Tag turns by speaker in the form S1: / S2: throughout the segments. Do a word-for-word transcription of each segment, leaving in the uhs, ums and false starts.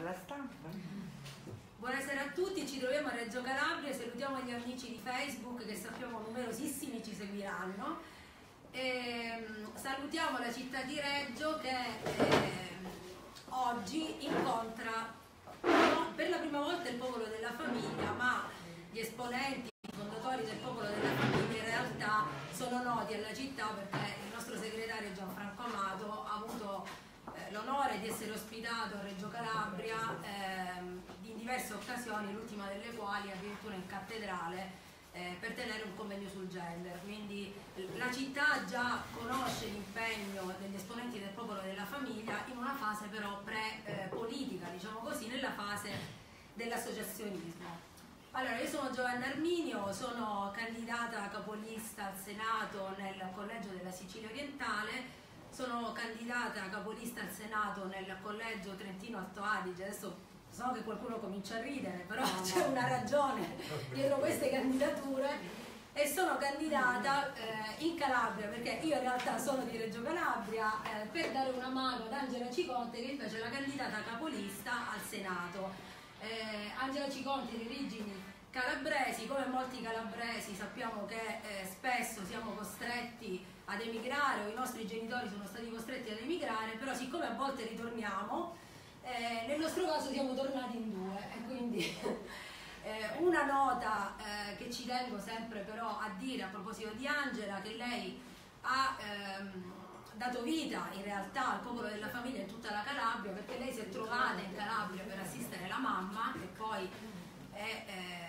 S1: alla stampa.
S2: Buonasera a tutti, ci troviamo a Reggio Calabria, salutiamo gli amici di Facebook che sappiamo numerosissimi ci seguiranno. E, salutiamo la città di Reggio che eh, oggi incontra no, per la prima volta il popolo della famiglia, ma gli esponenti, i fondatori del popolo della famiglia in realtà sono noti alla città perché il nostro segretario Gianfranco Amato ha avuto eh, l'onore di essere ospitato a Reggio Calabria eh, in diverse occasioni, l'ultima delle quali addirittura in cattedrale eh, per tenere un convegno sul gender. Quindi la città già conosce l'impegno degli esponenti del popolo della famiglia in una fase però pre-politica, eh, diciamo così, nella fase dell'associazionismo. Allora, io sono Giovanna Arminio, sono candidata capolista al Senato nel collegio della Sicilia Orientale, sono candidata capolista al Senato nel collegio Trentino Alto Adige. Adesso so che qualcuno comincia a ridere, però c'è una ragione dietro queste candidature. E sono candidata eh, in Calabria perché io in realtà sono di Reggio Calabria eh, per dare una mano ad Angela Ciconte, che invece è la candidata capolista al Senato. Eh, Angela Ciconte di origini calabresi, come molti calabresi sappiamo che eh, spesso siamo costretti ad emigrare o i nostri genitori sono stati costretti ad emigrare, però siccome a volte ritorniamo, eh, nel nostro caso siamo tornati in due e quindi eh, una nota eh, che ci tengo sempre però a dire a proposito di Angela, che lei ha ehm, dato vita in realtà al popolo della famiglia in tutta la Calabria, perché lei si è trovata in Calabria per assistere la mamma che poi è,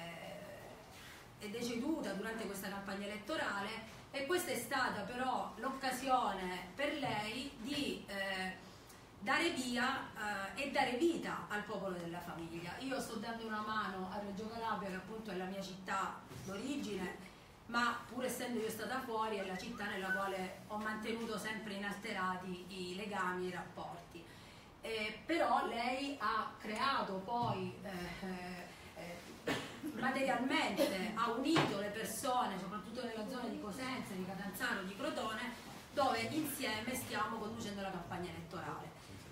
S2: eh, è deceduta durante questa campagna elettorale, e questa è stata però l'occasione per lei di eh, dare via eh, e dare vita al popolo della famiglia. Io sto dando una mano a Reggio Calabria, che appunto è la mia città d'origine, ma pur essendo io stata fuori è la città nella quale ho mantenuto sempre inalterati i legami e i rapporti. Eh, però lei ha creato poi eh, eh, materialmente, ha unito le persone, soprattutto nella zona di Cosenza, di Catanzaro, di Crotone, dove insieme stiamo conducendo la campagna elettorale.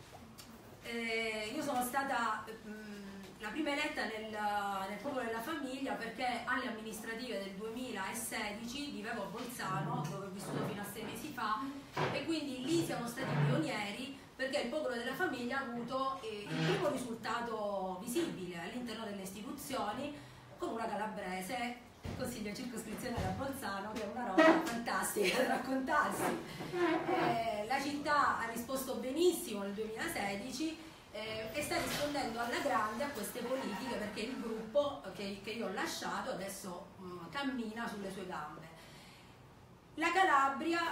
S2: Eh, io sono stata mh, la prima eletta nel, nel popolo della famiglia perché alle amministrative del duemilasedici vivevo a Bolzano, dove ho vissuto fino a sei mesi fa, e quindi lì siamo stati pionieri perché il popolo della famiglia ha avuto eh, il primo risultato visibile all'interno delle istituzioni con una calabrese, consiglio circoscrizione da Bolzano, che è una roba fantastica da raccontarsi. Eh, la città ha risposto benissimo nel duemilasedici eh, e sta rispondendo alla grande a queste politiche, perché il gruppo che, che io ho lasciato adesso mh, cammina sulle sue gambe. La Calabria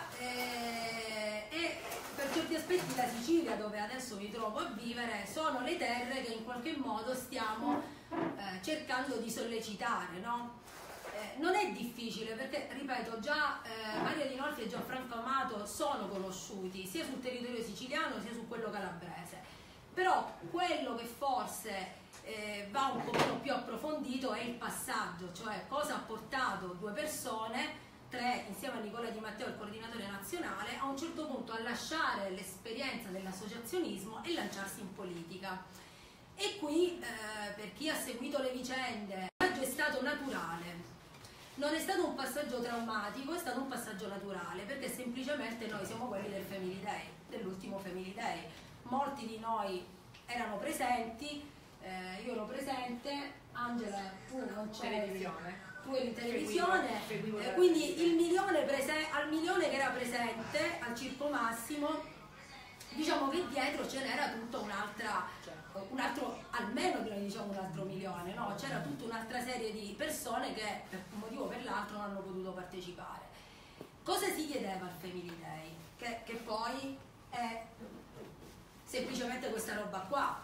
S2: eh, e per certi aspetti la Sicilia, dove adesso mi trovo a vivere, sono le terre che in qualche modo stiamo eh, cercando di sollecitare, no? Eh, non è difficile perché, ripeto, già eh, Maria Dinolfi e Gianfranco Amato sono conosciuti sia sul territorio siciliano sia su quello calabrese, però quello che forse eh, va un pochino più approfondito è il passaggio, cioè cosa ha portato due persone, tre insieme a Nicola Di Matteo, il coordinatore nazionale, a un certo punto a lasciare l'esperienza dell'associazionismo e lanciarsi in politica. E qui, eh, per chi ha seguito le vicende, il passaggio è stato naturale. Non è stato un passaggio traumatico, è stato un passaggio naturale, perché semplicemente noi siamo quelli del Family Day, dell'ultimo Family Day. Molti di noi erano presenti, eh, io ero presente, Angela tu non c'eri, tu eri in televisione, seguivo, seguivo eh, quindi il milione prese al milione che era presente al Circo Massimo, diciamo che dietro ce n'era tutta un'altra, un altro, almeno diciamo un altro milione, no? C'era tutta un'altra serie di persone che per un motivo o per l'altro non hanno potuto partecipare. Cosa si chiedeva al Family Day? Che, che poi è semplicemente questa roba qua,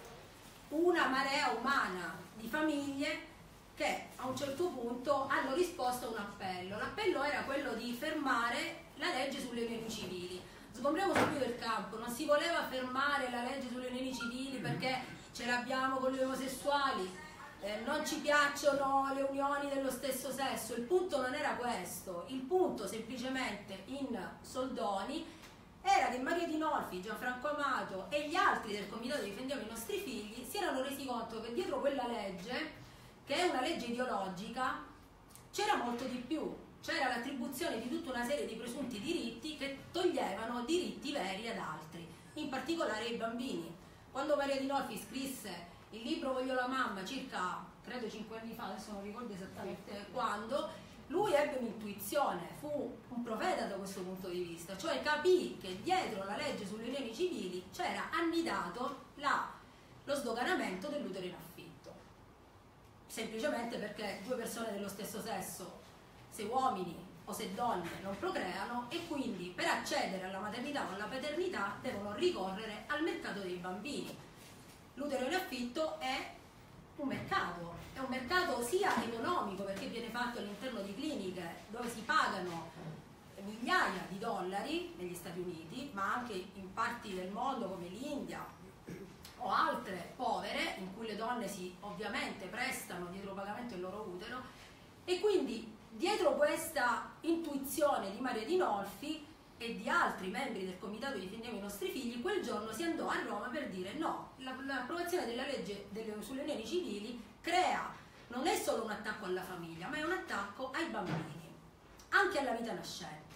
S2: una marea umana di famiglie che a un certo punto hanno risposto a un appello. L'appello era quello di fermare la legge sulle unioni civili. Sgombriamo subito il campo, non si voleva fermare la legge sulle unioni civili perché ce l'abbiamo con gli omosessuali, eh, non ci piacciono le unioni dello stesso sesso, il punto non era questo, il punto semplicemente in soldoni era che Maria Dinolfi, Gianfranco Amato e gli altri del comitato Difendiamo i nostri figli si erano rendersi conto che dietro quella legge, che è una legge ideologica, c'era molto di più. C'era l'attribuzione di tutta una serie di presunti diritti che toglievano diritti veri ad altri, in particolare ai bambini. Quando Maria Dinolfi scrisse il libro Voglio la mamma, circa, credo cinque anni fa, adesso non ricordo esattamente quando, lui ebbe un'intuizione, fu un profeta da questo punto di vista, cioè capì che dietro la legge sulle unioni civili c'era annidato la, lo sdoganamento dell'utero in affitto, semplicemente perché due persone dello stesso sesso, se uomini o se donne, non procreano, e quindi per accedere alla maternità o alla paternità devono ricorrere al mercato dei bambini. L'utero in affitto è un mercato, è un mercato sia economico, perché viene fatto all'interno di cliniche dove si pagano migliaia di dollari negli Stati Uniti, ma anche in parti del mondo come l'India o altre povere, in cui le donne si ovviamente prestano dietro pagamento il loro utero. E quindi dietro questa intuizione di Maria Dinolfi e di altri membri del comitato Difendiamo i nostri figli, quel giorno si andò a Roma per dire no, l'approvazione della legge delle, sulle unioni civili crea, non è solo un attacco alla famiglia, ma è un attacco ai bambini, anche alla vita nascente.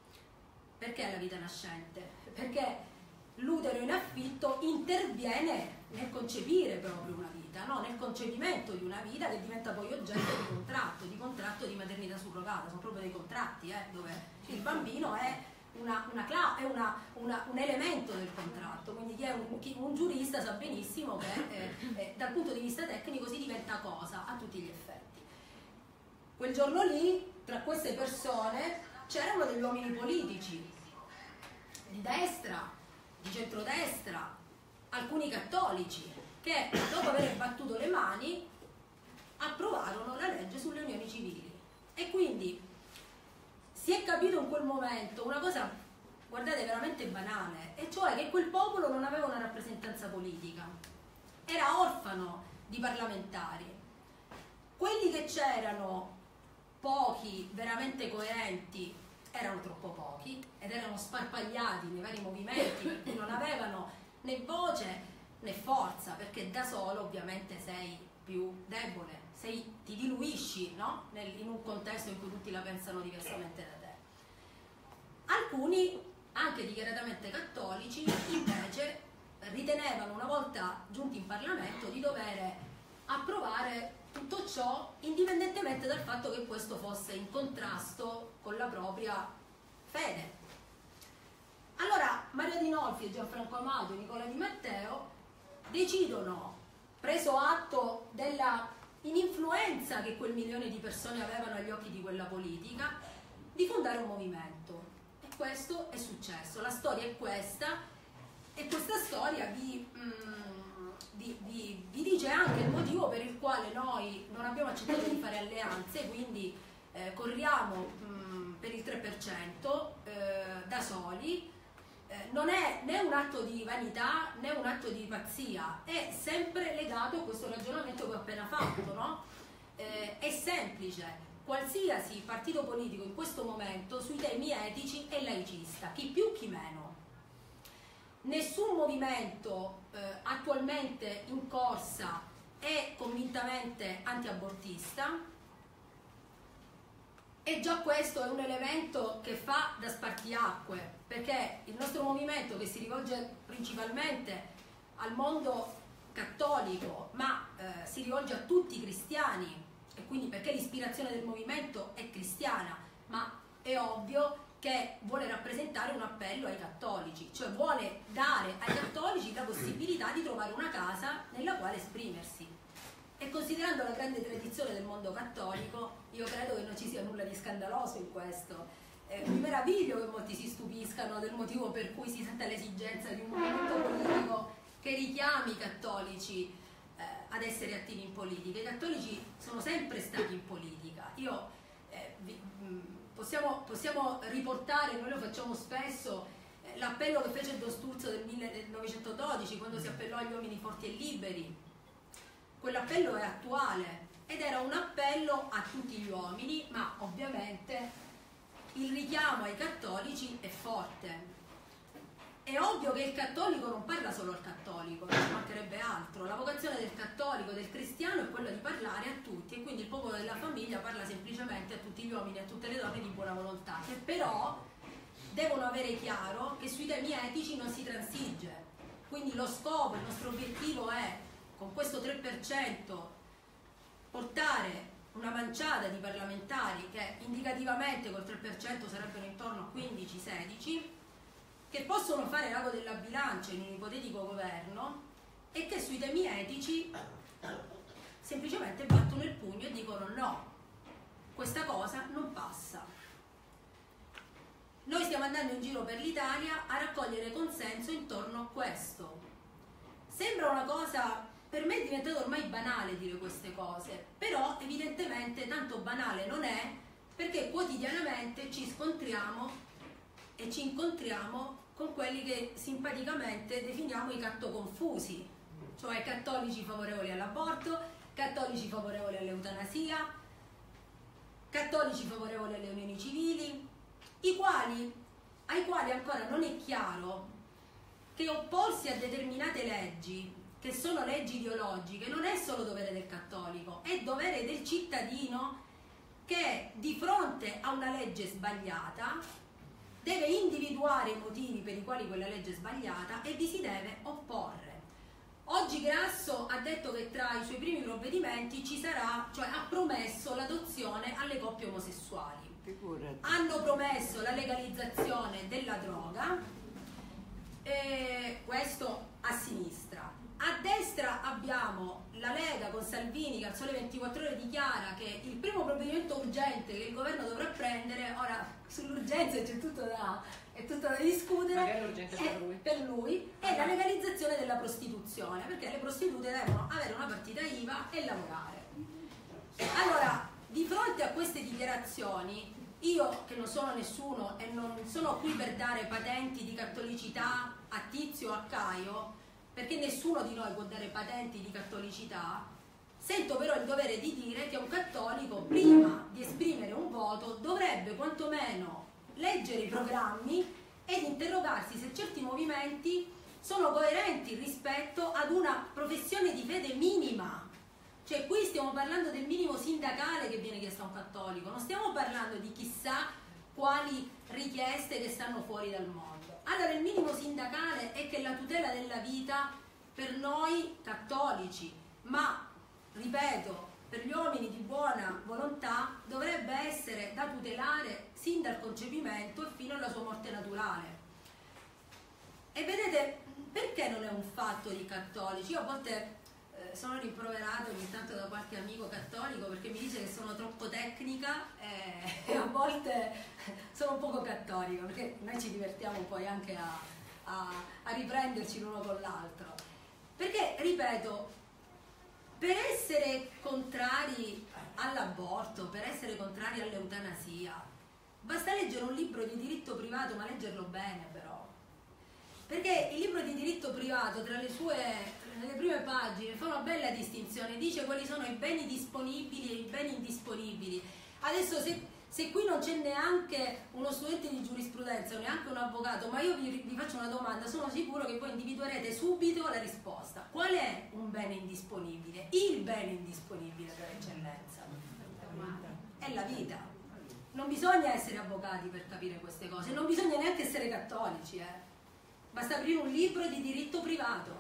S2: Perché alla vita nascente? Perché l'utero in affitto interviene nel concepire proprio una vita, no? Nel concepimento di una vita che diventa poi oggetto di contratto, di contratto di maternità surrogata, sono proprio dei contratti, eh, dove il bambino è Una, una, è una, una, un elemento del contratto, quindi chi è un, chi, un giurista sa benissimo che eh, eh, dal punto di vista tecnico si diventa cosa a tutti gli effetti. Quel giorno lì, tra queste persone, c'erano degli uomini politici, di destra, di centrodestra, alcuni cattolici, che dopo aver battuto le mani approvarono la legge sulle unioni civili. E quindi si è capito in quel momento una cosa, guardate, veramente banale, e cioè che quel popolo non aveva una rappresentanza politica, era orfano di parlamentari. Quelli che c'erano, pochi veramente coerenti, erano troppo pochi ed erano sparpagliati nei vari movimenti, per cui non avevano né voce né forza, perché da solo ovviamente sei più debole, sei, ti diluisci, no? Nel, in un contesto in cui tutti la pensano diversamente da te. Alcuni, anche dichiaratamente cattolici, invece ritenevano, una volta giunti in Parlamento, di dover approvare tutto ciò indipendentemente dal fatto che questo fosse in contrasto con la propria fede. Allora Maria Dinolfi e Gianfranco Amato e Nicola Di Matteo decidono, preso atto della ininfluenza che quel milione di persone avevano agli occhi di quella politica, di fondare un movimento. E questo è successo. La storia è questa, e questa storia vi, mm, vi, vi, vi dice anche il motivo per il quale noi non abbiamo accettato di fare alleanze, quindi eh, corriamo mm, per il tre per cento eh, da soli. Eh, non è né un atto di vanità né un atto di pazzia, è sempre legato a questo ragionamento che ho appena fatto, no? Eh, è semplice, qualsiasi partito politico in questo momento sui temi etici è laicista, chi più chi meno. Nessun movimento eh, attualmente in corsa è convintamente antiabortista, e già questo è un elemento che fa da spartiacque, perché il nostro movimento, che si rivolge principalmente al mondo cattolico, ma eh, si rivolge a tutti i cristiani, e quindi perché l'ispirazione del movimento è cristiana, ma è ovvio che vuole rappresentare un appello ai cattolici, cioè vuole dare ai cattolici la possibilità di trovare una casa nella quale esprimersi. E considerando la grande tradizione del mondo cattolico, io credo che non ci sia nulla di scandaloso in questo. Eh, mi meraviglio che molti si stupiscano del motivo per cui si sente l'esigenza di un movimento politico che richiami i cattolici eh, ad essere attivi in politica. I cattolici sono sempre stati in politica. Io, eh, vi, mh, possiamo, possiamo riportare, noi lo facciamo spesso, eh, l'appello che fece Don Sturzo del millenovecentododici, quando si appellò agli uomini forti e liberi. Quell'appello è attuale ed era un appello a tutti gli uomini, ma ovviamente il richiamo ai cattolici è forte. è ovvio che il cattolico non parla solo al cattolico, non ci mancherebbe altro. La vocazione del cattolico, del cristiano, è quella di parlare a tutti, e quindi il popolo della famiglia parla semplicemente a tutti gli uomini e a tutte le donne di buona volontà, che però devono avere chiaro che sui temi etici non si transige. Quindi lo scopo, il nostro obiettivo è, con questo tre per cento, portare una manciata di parlamentari che indicativamente col tre per cento sarebbero intorno a quindici sedici, che possono fare l'ago della bilancia in un ipotetico governo e che sui temi etici semplicemente battono il pugno e dicono no, questa cosa non passa. Noi stiamo andando in giro per l'Italia a raccogliere consenso intorno a questo. Sembra una cosa, per me è diventato ormai banale dire queste cose, però evidentemente tanto banale non è, perché quotidianamente ci scontriamo e ci incontriamo con quelli che simpaticamente definiamo i cattoconfusi, cioè cattolici favorevoli all'aborto, cattolici favorevoli all'eutanasia, cattolici favorevoli alle unioni civili, i quali, ai quali ancora non è chiaro che opporsi a determinate leggi, che sono leggi ideologiche, non è solo dovere del cattolico, è dovere del cittadino che di fronte a una legge sbagliata deve individuare i motivi per i quali quella legge è sbagliata e vi si deve opporre. Oggi Grasso ha detto che tra i suoi primi provvedimenti ci sarà, cioè ha promesso l'adozione alle coppie omosessuali. Figurati. Hanno promesso la legalizzazione della droga, e questo a sinistra. A destra abbiamo la Lega con Salvini che al Sole ventiquattro Ore dichiara che il primo provvedimento urgente che il governo dovrà prendere, ora sull'urgenza c'è tutto da, è tutto da discutere, è per lui. per lui, è la legalizzazione della prostituzione, perché le prostitute devono avere una partita I V A e lavorare. Allora, di fronte a queste dichiarazioni, io che non sono nessuno e non sono qui per dare patenti di cattolicità a Tizio o a Caio, perché nessuno di noi può dare patenti di cattolicità, sento però il dovere di dire che un cattolico, prima di esprimere un voto, dovrebbe quantomeno leggere i programmi ed interrogarsi se certi movimenti sono coerenti rispetto ad una professione di fede minima. Cioè qui stiamo parlando del minimo sindacale che viene chiesto a un cattolico, non stiamo parlando di chissà quali richieste che stanno fuori dal mondo. Allora il minimo sindacale è che la tutela della vita per noi cattolici, ma ripeto, per gli uomini di buona volontà, dovrebbe essere da tutelare sin dal concepimento e fino alla sua morte naturale. E vedete, perché non è un fatto di cattolici? Io a volte eh, sono rimproverata ogni tanto da qualche amico cattolico perché mi dice che sono troppo tecnica eh, e a volte sono un poco cattolica, perché noi ci divertiamo poi anche a, a, a riprenderci l'uno con l'altro. Perché, ripeto, per essere contrari all'aborto, per essere contrari all'eutanasia, basta leggere un libro di diritto privato, ma leggerlo bene però. Perché il libro di diritto privato, tra le sue nelle prime pagine, fa una bella distinzione, dice quali sono i beni disponibili e i beni indisponibili. Adesso se, se qui non c'è neanche uno studente di giurisprudenza o neanche un avvocato, ma io vi, vi faccio una domanda, sono sicuro che voi individuerete subito la risposta. Qual è un bene indisponibile? Il bene indisponibile per eccellenza è la vita. Non bisogna essere avvocati per capire queste cose, non bisogna neanche essere cattolici, eh. Basta aprire un libro di diritto privato.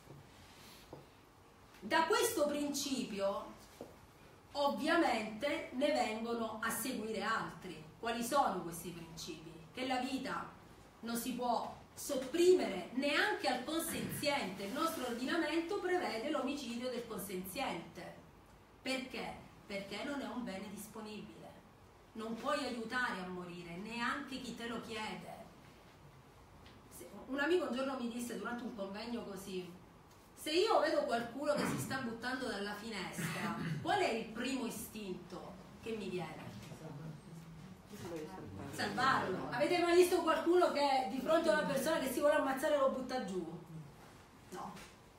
S2: Da questo principio ovviamente ne vengono a seguire altri. Quali sono questi principi? Che la vita non si può sopprimere neanche al consenziente. Il nostro ordinamento prevede l'omicidio del consenziente. Perché? Perché non è un bene disponibile. Non puoi aiutare a morire, neanche chi te lo chiede. Un amico un giorno mi disse durante un convegno così: se io vedo qualcuno che si sta buttando dalla finestra, qual è il primo istinto che mi viene? Salvarlo. Avete mai visto qualcuno che di fronte a una persona che si vuole ammazzare lo butta giù? No.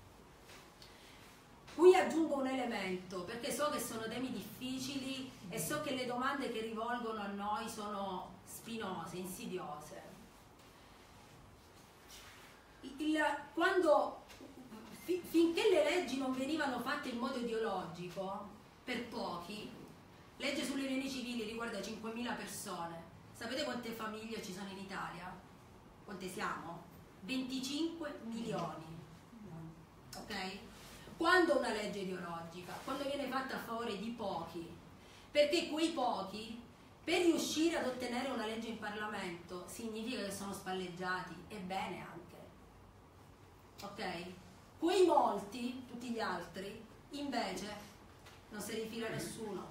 S2: Qui aggiungo un elemento, perché so che sono temi difficili e so che le domande che rivolgono a noi sono spinose, insidiose. il, quando, fi, finché le leggi non venivano fatte in modo ideologico, per pochi, legge sulle unioni civili riguarda cinquemila persone, sapete quante famiglie ci sono in Italia? Quante siamo? venticinque milioni, ok? Quando una legge ideologica? Quando viene fatta a favore di pochi, perché quei pochi, per riuscire ad ottenere una legge in Parlamento, significa che sono spalleggiati, e bene anche, ok? Quei molti, tutti gli altri, invece non si rifila nessuno.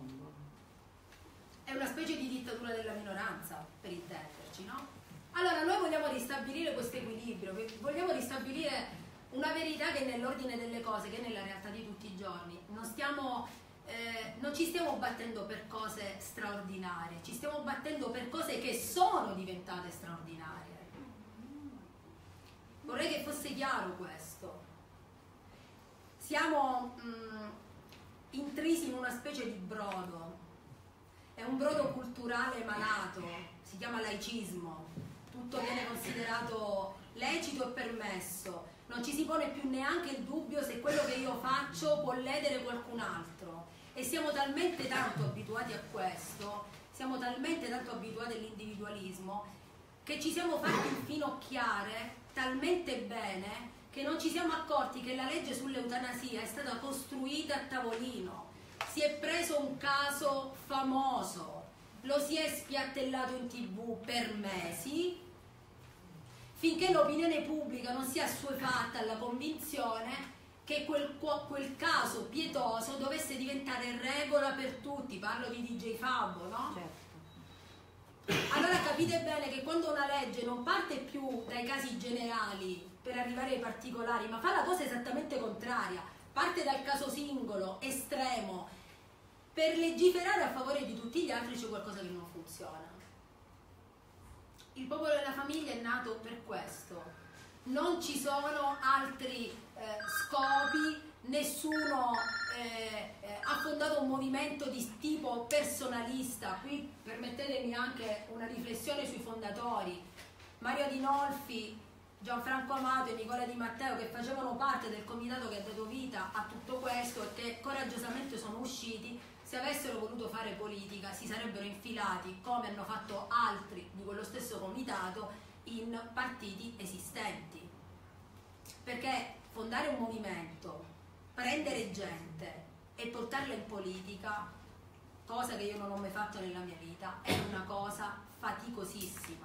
S2: È una specie di dittatura della minoranza, per intenderci, no? Allora noi vogliamo ristabilire questo equilibrio, vogliamo ristabilire una verità che è nell'ordine delle cose, che è nella realtà di tutti i giorni. Non stiamo... Eh, non ci stiamo battendo per cose straordinarie, ci stiamo battendo per cose che sono diventate straordinarie. Vorrei che fosse chiaro questo. Siamo mh, intrisi in una specie di brodo, è un brodo culturale malato, si chiama laicismo, tutto viene considerato lecito e permesso, non ci si pone più neanche il dubbio se quello che io faccio può ledere qualcun altro. E siamo talmente tanto abituati a questo, siamo talmente tanto abituati all'individualismo, che ci siamo fatti infinocchiare talmente bene che non ci siamo accorti che la legge sull'eutanasia è stata costruita a tavolino. Si è preso un caso famoso, lo si è spiattellato in tv per mesi, finché l'opinione pubblica non si è assuefatta alla convinzione che quel, quel caso pietoso dovesse diventare regola per tutti. Parlo di D J Fabbo, no? Certo. Allora capite bene che quando una legge non parte più dai casi generali per arrivare ai particolari, ma fa la cosa esattamente contraria, parte dal caso singolo, estremo, per legiferare a favore di tutti gli altri, c'è qualcosa che non funziona. Il popolo della famiglia è nato per questo. Non ci sono altri eh, scopi, nessuno eh, eh, ha fondato un movimento di tipo personalista. Qui permettetemi anche una riflessione sui fondatori. Mario Adinolfi, Gianfranco Amato e Nicola Di Matteo, che facevano parte del comitato che ha dato vita a tutto questo e che coraggiosamente sono usciti. Se avessero voluto fare politica si sarebbero infilati, come hanno fatto altri di quello stesso comitato, in partiti esistenti. Perché fondare un movimento, prendere gente e portarla in politica, cosa che io non ho mai fatto nella mia vita, è una cosa faticosissima.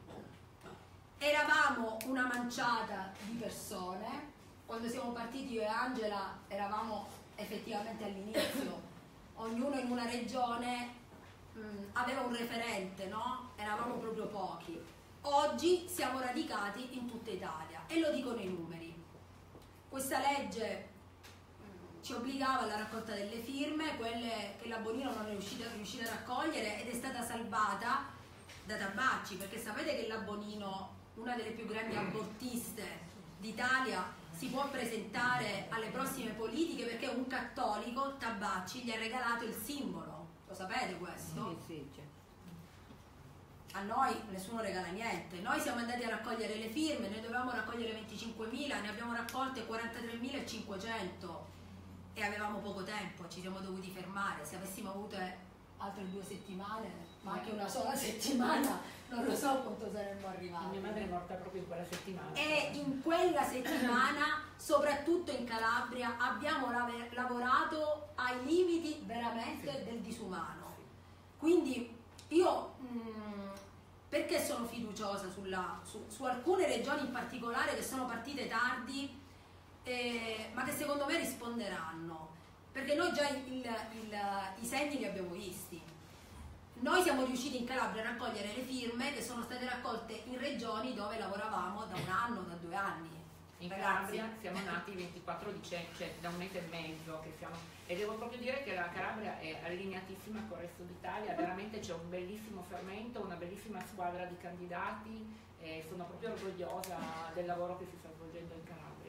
S2: Eravamo una manciata di persone, quando siamo partiti io e Angela eravamo effettivamente all'inizio, ognuno in una regione mh, aveva un referente, no? Eravamo proprio pochi. Oggi siamo radicati in tutta Italia e lo dicono i numeri. Questa legge mh, ci obbligava alla raccolta delle firme, quelle che la Bonino non è riuscita, riuscita a raccogliere, ed è stata salvata da Tabacci, perché sapete che la Bonino, una delle più grandi abortiste d'Italia, si può presentare alle prossime politiche perché un cattolico, Tabacci, gli ha regalato il simbolo. Lo sapete questo?
S1: Sì, sì, certo.
S2: A noi nessuno regala niente. Noi siamo andati a raccogliere le firme, noi dovevamo raccogliere venticinquemila, ne abbiamo raccolte quarantatremilacinquecento e avevamo poco tempo, ci siamo dovuti fermare. Se avessimo avuto altre due settimane, ma anche una sola settimana, non lo so quanto saremmo arrivati.
S1: Mia madre è morta proprio in quella settimana.
S2: E in quella settimana, soprattutto in Calabria, abbiamo lav- lavorato ai limiti veramente sì. del disumano. Quindi io mh, perché sono fiduciosa sulla, su, su alcune regioni in particolare che sono partite tardi, eh, ma che secondo me risponderanno, perché noi già il, il, i segni li abbiamo visti. Noi siamo riusciti in Calabria a raccogliere le firme che sono state raccolte in regioni dove lavoravamo da un anno, da due anni.
S1: In Calabria siamo nati il ventiquattro dicembre, cioè da un mese e mezzo che siamo, e devo proprio dire che la Calabria è allineatissima con il resto d'Italia, veramente c'è un bellissimo fermento, una bellissima squadra di candidati e sono proprio orgogliosa del lavoro che si sta svolgendo in Calabria. E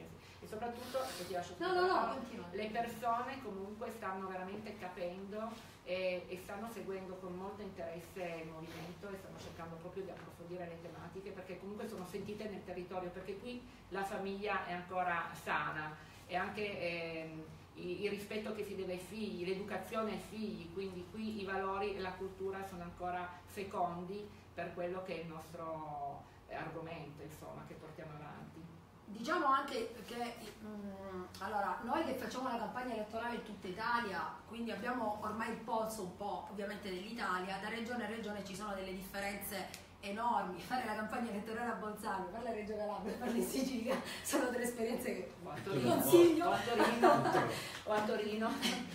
S1: e soprattutto, se ti lascio
S2: no, no, no, continua.
S1: Le persone comunque stanno veramente capendo e, e stanno seguendo con molto interesse il movimento e stanno cercando proprio di approfondire le tematiche, perché comunque sono sentite nel territorio, perché qui la famiglia è ancora sana e anche ehm, il, il rispetto che si deve ai figli, l'educazione ai figli, quindi qui i valori e la cultura sono ancora fecondi per quello che è il nostro argomento, insomma, che portiamo avanti.
S2: Diciamo anche che mh, allora, noi che facciamo la campagna elettorale in tutta Italia, quindi abbiamo ormai il polso un po' ovviamente dell'Italia, da regione a regione ci sono delle differenze enormi. Fare la campagna elettorale a Bolzano, fare la Reggio Calabria, farla in Sicilia sono delle esperienze che vi consiglio.
S1: O a Torino, o a Torino.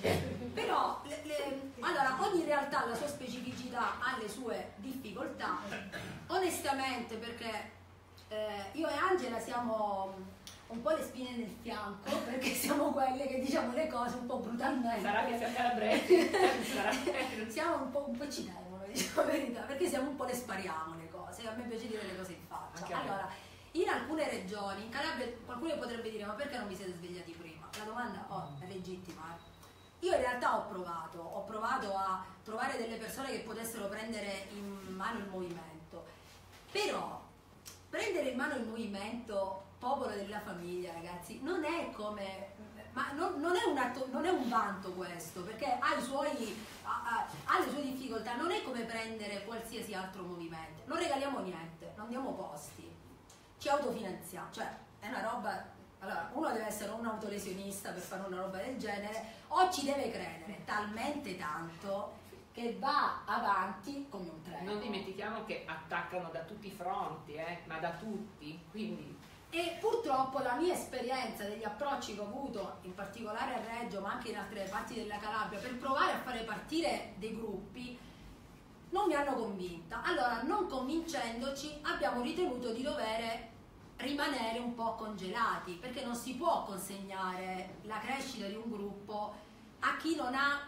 S2: Però le, le, allora, ogni realtà ha la sua specificità, ha le sue difficoltà. Onestamente, perché eh, io e Angela siamo un po' le spine nel fianco, perché siamo quelle che diciamo le cose un po' brutalmente.
S1: Sarà che siamo calabresi.
S2: Siamo un po', un po' ci tengono, diciamo la verità, perché siamo un po' le spariamo le cose, a me piace dire le cose in faccia.
S1: Okay.
S2: Allora, in alcune regioni, in Calabria qualcuno potrebbe dire ma perché non vi siete svegliati prima? La domanda oh, è legittima. Eh. Io in realtà ho provato, ho provato a trovare delle persone che potessero prendere in mano il movimento, però prendere in mano il movimento popolo della famiglia, ragazzi, non è come, ma non, non, è un atto, non è un vanto questo, perché ha, i suoi, ha, ha le sue difficoltà, non è come prendere qualsiasi altro movimento, non regaliamo niente, non diamo posti, ci autofinanziamo, cioè è una roba, allora uno deve essere un autolesionista per fare una roba del genere, o ci deve credere talmente tanto che va avanti come un treno.
S1: Non dimentichiamo che attaccano da tutti i fronti, eh, ma da tutti, quindi...
S2: E purtroppo la mia esperienza degli approcci che ho avuto, in particolare a Reggio, ma anche in altre parti della Calabria, per provare a fare partire dei gruppi, non mi hanno convinta. Allora, non convincendoci, abbiamo ritenuto di dover rimanere un po' congelati, perché non si può consegnare la crescita di un gruppo a chi non ha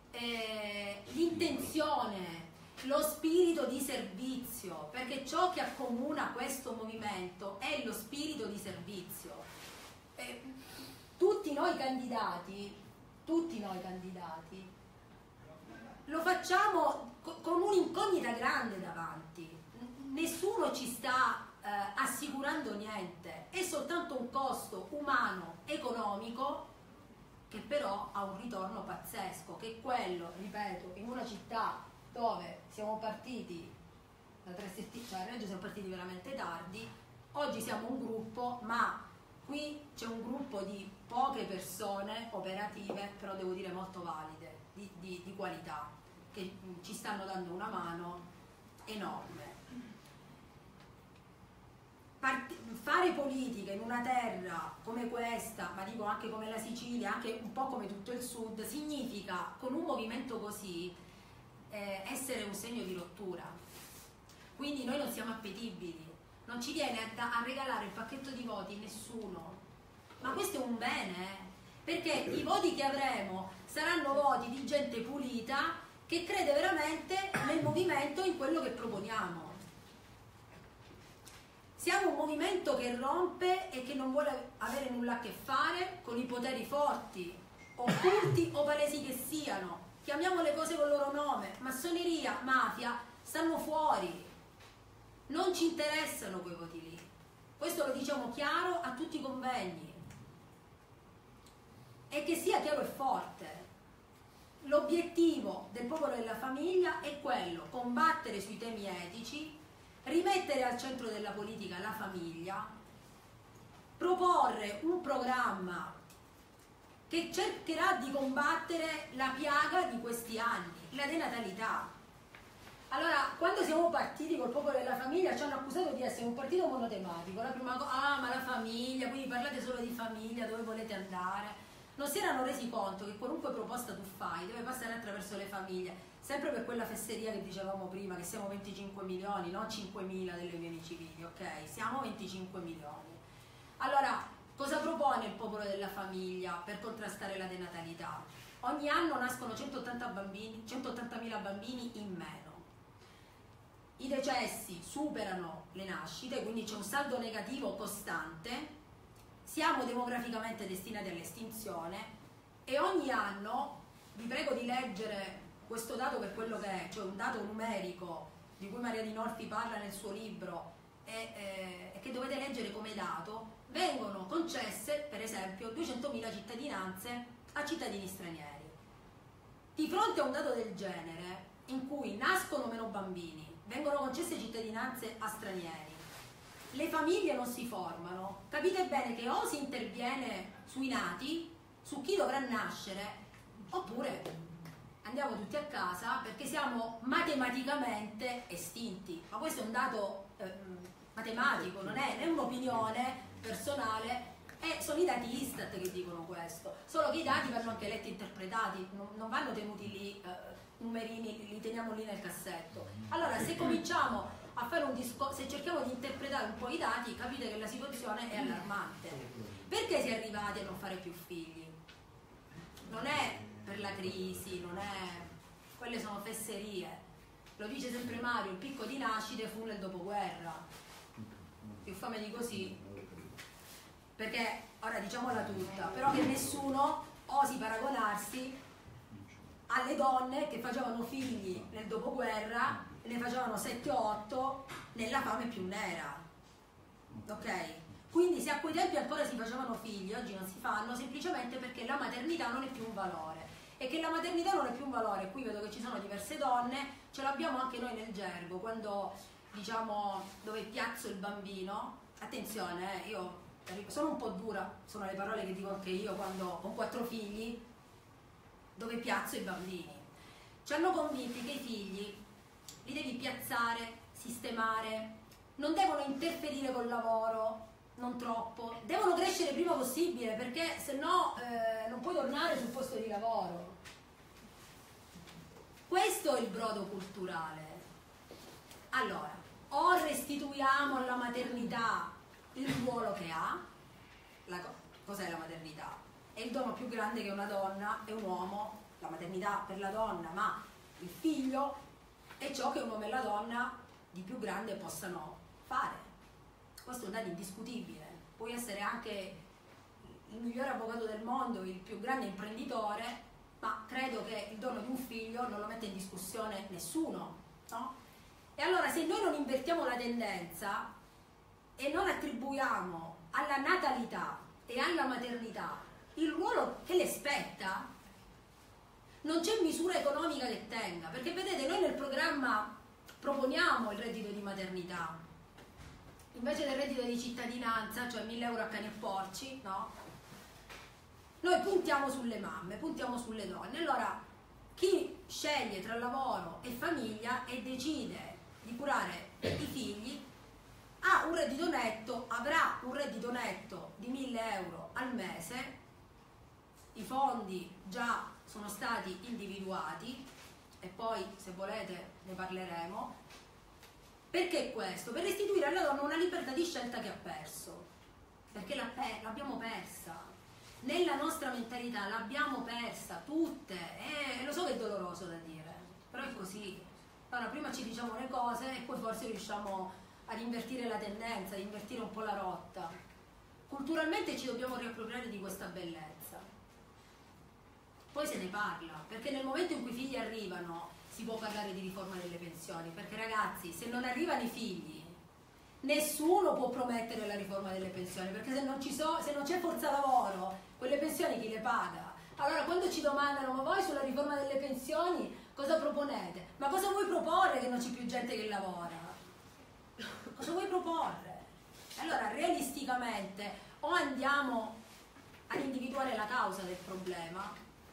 S2: eh, l'intenzione, lo spirito di servizio, perché ciò che accomuna questo movimento è lo spirito di servizio. Eh, tutti noi candidati, tutti noi candidati, lo facciamo co- con un'incognita grande davanti. Nessuno ci sta eh, assicurando niente, è soltanto un costo umano, economico, che però ha un ritorno pazzesco, che è quello, ripeto, in una città dove siamo partiti da tre settimane, cioè a Reggio siamo partiti veramente tardi, oggi siamo un gruppo, ma qui c'è un gruppo di poche persone operative, però devo dire molto valide, di, di, di qualità, che ci stanno dando una mano enorme. Parti- fare politica in una terra come questa, ma dico anche come la Sicilia, anche un po' come tutto il sud, significa con un movimento così eh, essere un segno di rottura. Quindi noi non siamo appetibili, non ci viene a, a regalare il pacchetto di voti nessuno, ma questo è un bene, eh? Perché i voti che avremo saranno voti di gente pulita che crede veramente nel movimento e in quello che proponiamo. Siamo un movimento che rompe e che non vuole avere nulla a che fare con i poteri forti, occulti o palesi che siano. Chiamiamo le cose col loro nome, massoneria, mafia, stanno fuori. Non ci interessano quei voti lì. Questo lo diciamo chiaro a tutti i convegni. E che sia chiaro e forte. L'obiettivo del popolo della famiglia è quello, combattere sui temi etici, rimettere al centro della politica la famiglia, proporre un programma che cercherà di combattere la piaga di questi anni, la denatalità. Allora, quando siamo partiti col popolo della famiglia ci hanno accusato di essere un partito monotematico. La prima cosa, ah ma la famiglia, quindi parlate solo di famiglia, dove volete andare? Non si erano resi conto che qualunque proposta tu fai deve passare attraverso le famiglie, sempre per quella fesseria che dicevamo prima, che siamo venticinque milioni, non cinquemila delle unioni civili, ok? Siamo venticinque milioni. Allora, cosa propone il popolo della famiglia per contrastare la denatalità? Ogni anno nascono centottanta bambini, centottantamila bambini in meno. I decessi superano le nascite, quindi c'è un saldo negativo costante siamo demograficamente destinati all'estinzione e ogni anno, vi prego di leggere questo dato per quello che è, cioè un dato numerico di cui Maria Di Nolfi parla nel suo libro e, eh, e che dovete leggere come dato, vengono concesse per esempio duecentomila cittadinanze a cittadini stranieri. Di fronte a un dato del genere, in cui nascono meno bambini, vengono concesse cittadinanze a stranieri, le famiglie non si formano, capite bene che o si interviene sui nati, su chi dovrà nascere, oppure andiamo tutti a casa perché siamo matematicamente estinti. Ma questo è un dato eh, matematico, non è né un'opinione personale, e sono i dati Istat che dicono questo, solo che i dati vanno anche letti e interpretati, non, non vanno tenuti lì, eh, numerini, li teniamo lì nel cassetto. Allora se cominciamo a fare un discorso, se cerchiamo di interpretare un po' i dati, capite che la situazione è allarmante. Perché si è arrivati a non fare più figli? Non è per la crisi, non è, quelle sono fesserie, lo dice sempre Mario, il picco di nascite fu nel dopoguerra, più fame di così, perché ora diciamola tutta, però che nessuno osi paragonarsi alle donne che facevano figli nel dopoguerra e ne facevano sette o otto nella fame più nera, ok? Quindi se a quei tempi ancora si facevano figli, oggi non si fanno, semplicemente perché la maternità non è più un valore. E che la maternità non è più un valore, qui vedo che ci sono diverse donne, ce l'abbiamo anche noi nel gergo, quando diciamo dove piazzo il bambino, attenzione, eh, io sono un po' dura, sono le parole che dico anche io quando ho quattro figli, dove piazzo i bambini. Ci hanno convinti che i figli li devi piazzare, sistemare, non devono interferire col lavoro, non troppo, devono crescere il prima possibile perché se no eh, non puoi tornare sul posto di lavoro. Questo è il brodo culturale. Allora, o restituiamo alla maternità il ruolo che ha, la, cos'è la maternità? È il dono più grande che una donna e un uomo, la maternità per la donna, ma il figlio è ciò che un uomo e la donna di più grande possano fare. Questo è un dato indiscutibile. Puoi essere anche il migliore avvocato del mondo, il più grande imprenditore, ma credo che il dono di un figlio non lo mette in discussione nessuno, no? E allora se noi non invertiamo la tendenza e non attribuiamo alla natalità e alla maternità il ruolo che le spetta, non c'è misura economica che tenga, perché vedete, noi nel programma proponiamo il reddito di maternità, invece del reddito di cittadinanza, cioè mille euro a cani e porci, no? Noi puntiamo sulle mamme, puntiamo sulle donne. Allora, chi sceglie tra lavoro e famiglia e decide di curare i figli ha un reddito netto, avrà un reddito netto di mille euro al mese, i fondi già sono stati individuati e poi, se volete, ne parleremo. Perché questo? Per restituire alla donna una libertà di scelta che ha perso, perché l'abbiamo persa, nella nostra mentalità l'abbiamo persa, tutte, e lo so che è doloroso da dire, però è così. Allora prima ci diciamo le cose e poi forse riusciamo ad invertire la tendenza, ad invertire un po' la rotta. Culturalmente ci dobbiamo riappropriare di questa bellezza, poi se ne parla, perché nel momento in cui i figli arrivano si può parlare di riforma delle pensioni, perché ragazzi, se non arrivano i figli nessuno può promettere la riforma delle pensioni, perché se non ci so, se non c'è forza lavoro, quelle pensioni chi le paga? Allora quando ci domandano ma voi sulla riforma delle pensioni cosa proponete? Ma cosa vuoi proporre che non c'è più gente che lavora? Cosa vuoi proporre? Allora realisticamente o andiamo ad individuare la causa del problema,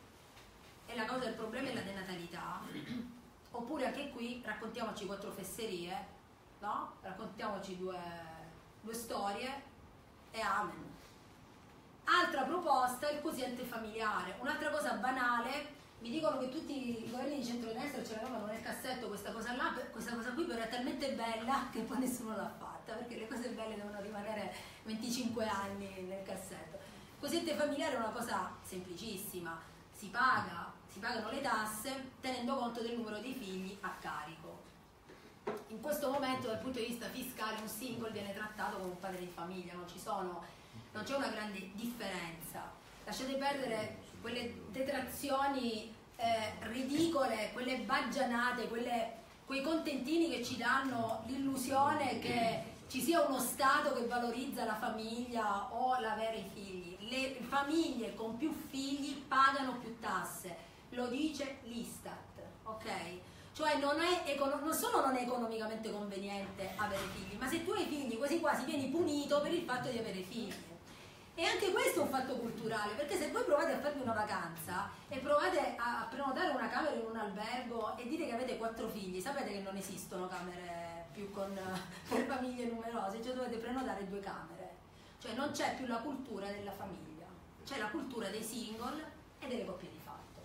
S2: e la causa del problema è la denatalità, oppure anche qui raccontiamoci quattro fesserie, no? Raccontiamoci due, due storie e amen. Altra proposta, il quoziente familiare. Un'altra cosa banale, mi dicono che tutti i governi di centrodestra ce l'avevano nel cassetto questa cosa là, questa cosa qui però è talmente bella che poi nessuno l'ha fatta, perché le cose belle devono rimanere venticinque anni nel cassetto. Il quoziente familiare è una cosa semplicissima, si paga, si pagano le tasse tenendo conto del numero di figli a carico. In questo momento dal punto di vista fiscale un single viene trattato come un padre di famiglia, non ci sono non c'è una grande differenza. Lasciate perdere quelle detrazioni eh, ridicole, quelle baggianate, quelle, quei contentini che ci danno l'illusione che ci sia uno Stato che valorizza la famiglia o l'avere i figli. Le famiglie con più figli pagano più tasse, lo dice l'Istat, ok? Cioè non, è, non solo non è economicamente conveniente avere figli, ma se tu hai figli quasi quasi vieni punito per il fatto di avere figli. E anche questo è un fatto culturale, perché se voi provate a farvi una vacanza e provate a prenotare una camera in un albergo e dite che avete quattro figli, sapete che non esistono camere più con, con famiglie numerose, cioè dovete prenotare due camere. Cioè non c'è più la cultura della famiglia, c'è la cultura dei single e delle coppie di fatto.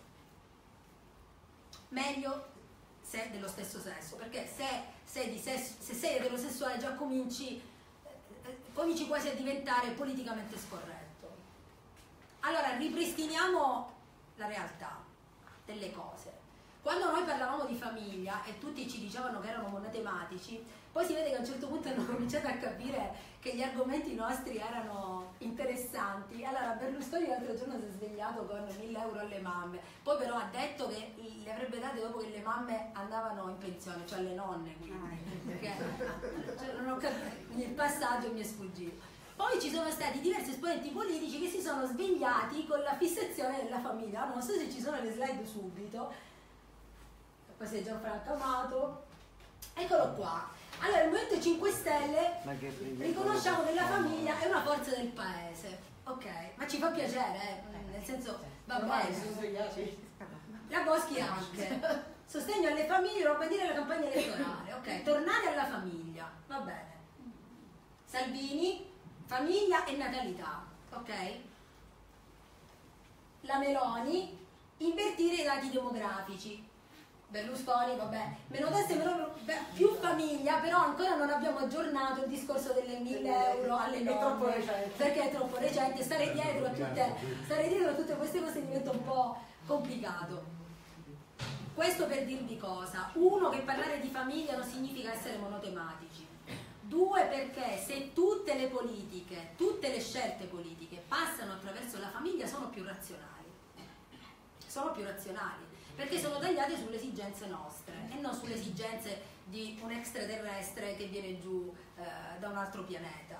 S2: Meglio se dello stesso sesso, perché se sei, di sesso, se sei eterosessuale già cominci, eh, cominci quasi a diventare politicamente scorretto. Allora ripristiniamo la realtà delle cose. Quando noi parlavamo di famiglia e tutti ci dicevano che erano monotematici, poi si vede che a un certo punto hanno cominciato a capire che gli argomenti nostri erano interessanti. Allora Berlusconi l'altro giorno si è svegliato con mille euro alle mamme, poi però ha detto che le avrebbe date dopo che le mamme andavano in pensione, cioè alle nonne, quindi, perché cioè, non ho capito, il passaggio mi è sfuggito. Poi ci sono stati diversi esponenti politici che si sono svegliati con la fissazione della famiglia. Non so se ci sono le slide subito. Questo è Gianfranco Amato, eccolo qua. Allora il Movimento cinque Stelle riconosciamo che la famiglia è una forza del paese, ok, ma ci fa piacere, eh? Nel senso va bene. La Boschi anche, sostegno alle famiglie, lo bandire la campagna elettorale, ok, tornare alla famiglia, va bene. Salvini, famiglia e natalità, ok. La Meloni, invertire i dati demografici. Berlusconi, vabbè, meno tasse, meno, più famiglia, però ancora non abbiamo aggiornato il discorso delle mille euro alle nonne, perché è troppo recente, stare dietro a tutte, stare dietro a tutte queste cose diventa un po' complicato. Questo per dirvi cosa: uno, che parlare di famiglia non significa essere monotematici; due, perché se tutte le politiche, tutte le scelte politiche passano attraverso la famiglia sono più razionali, sono più razionali. Perché sono tagliate sulle esigenze nostre e non sulle esigenze di un extraterrestre che viene giù eh, da un altro pianeta.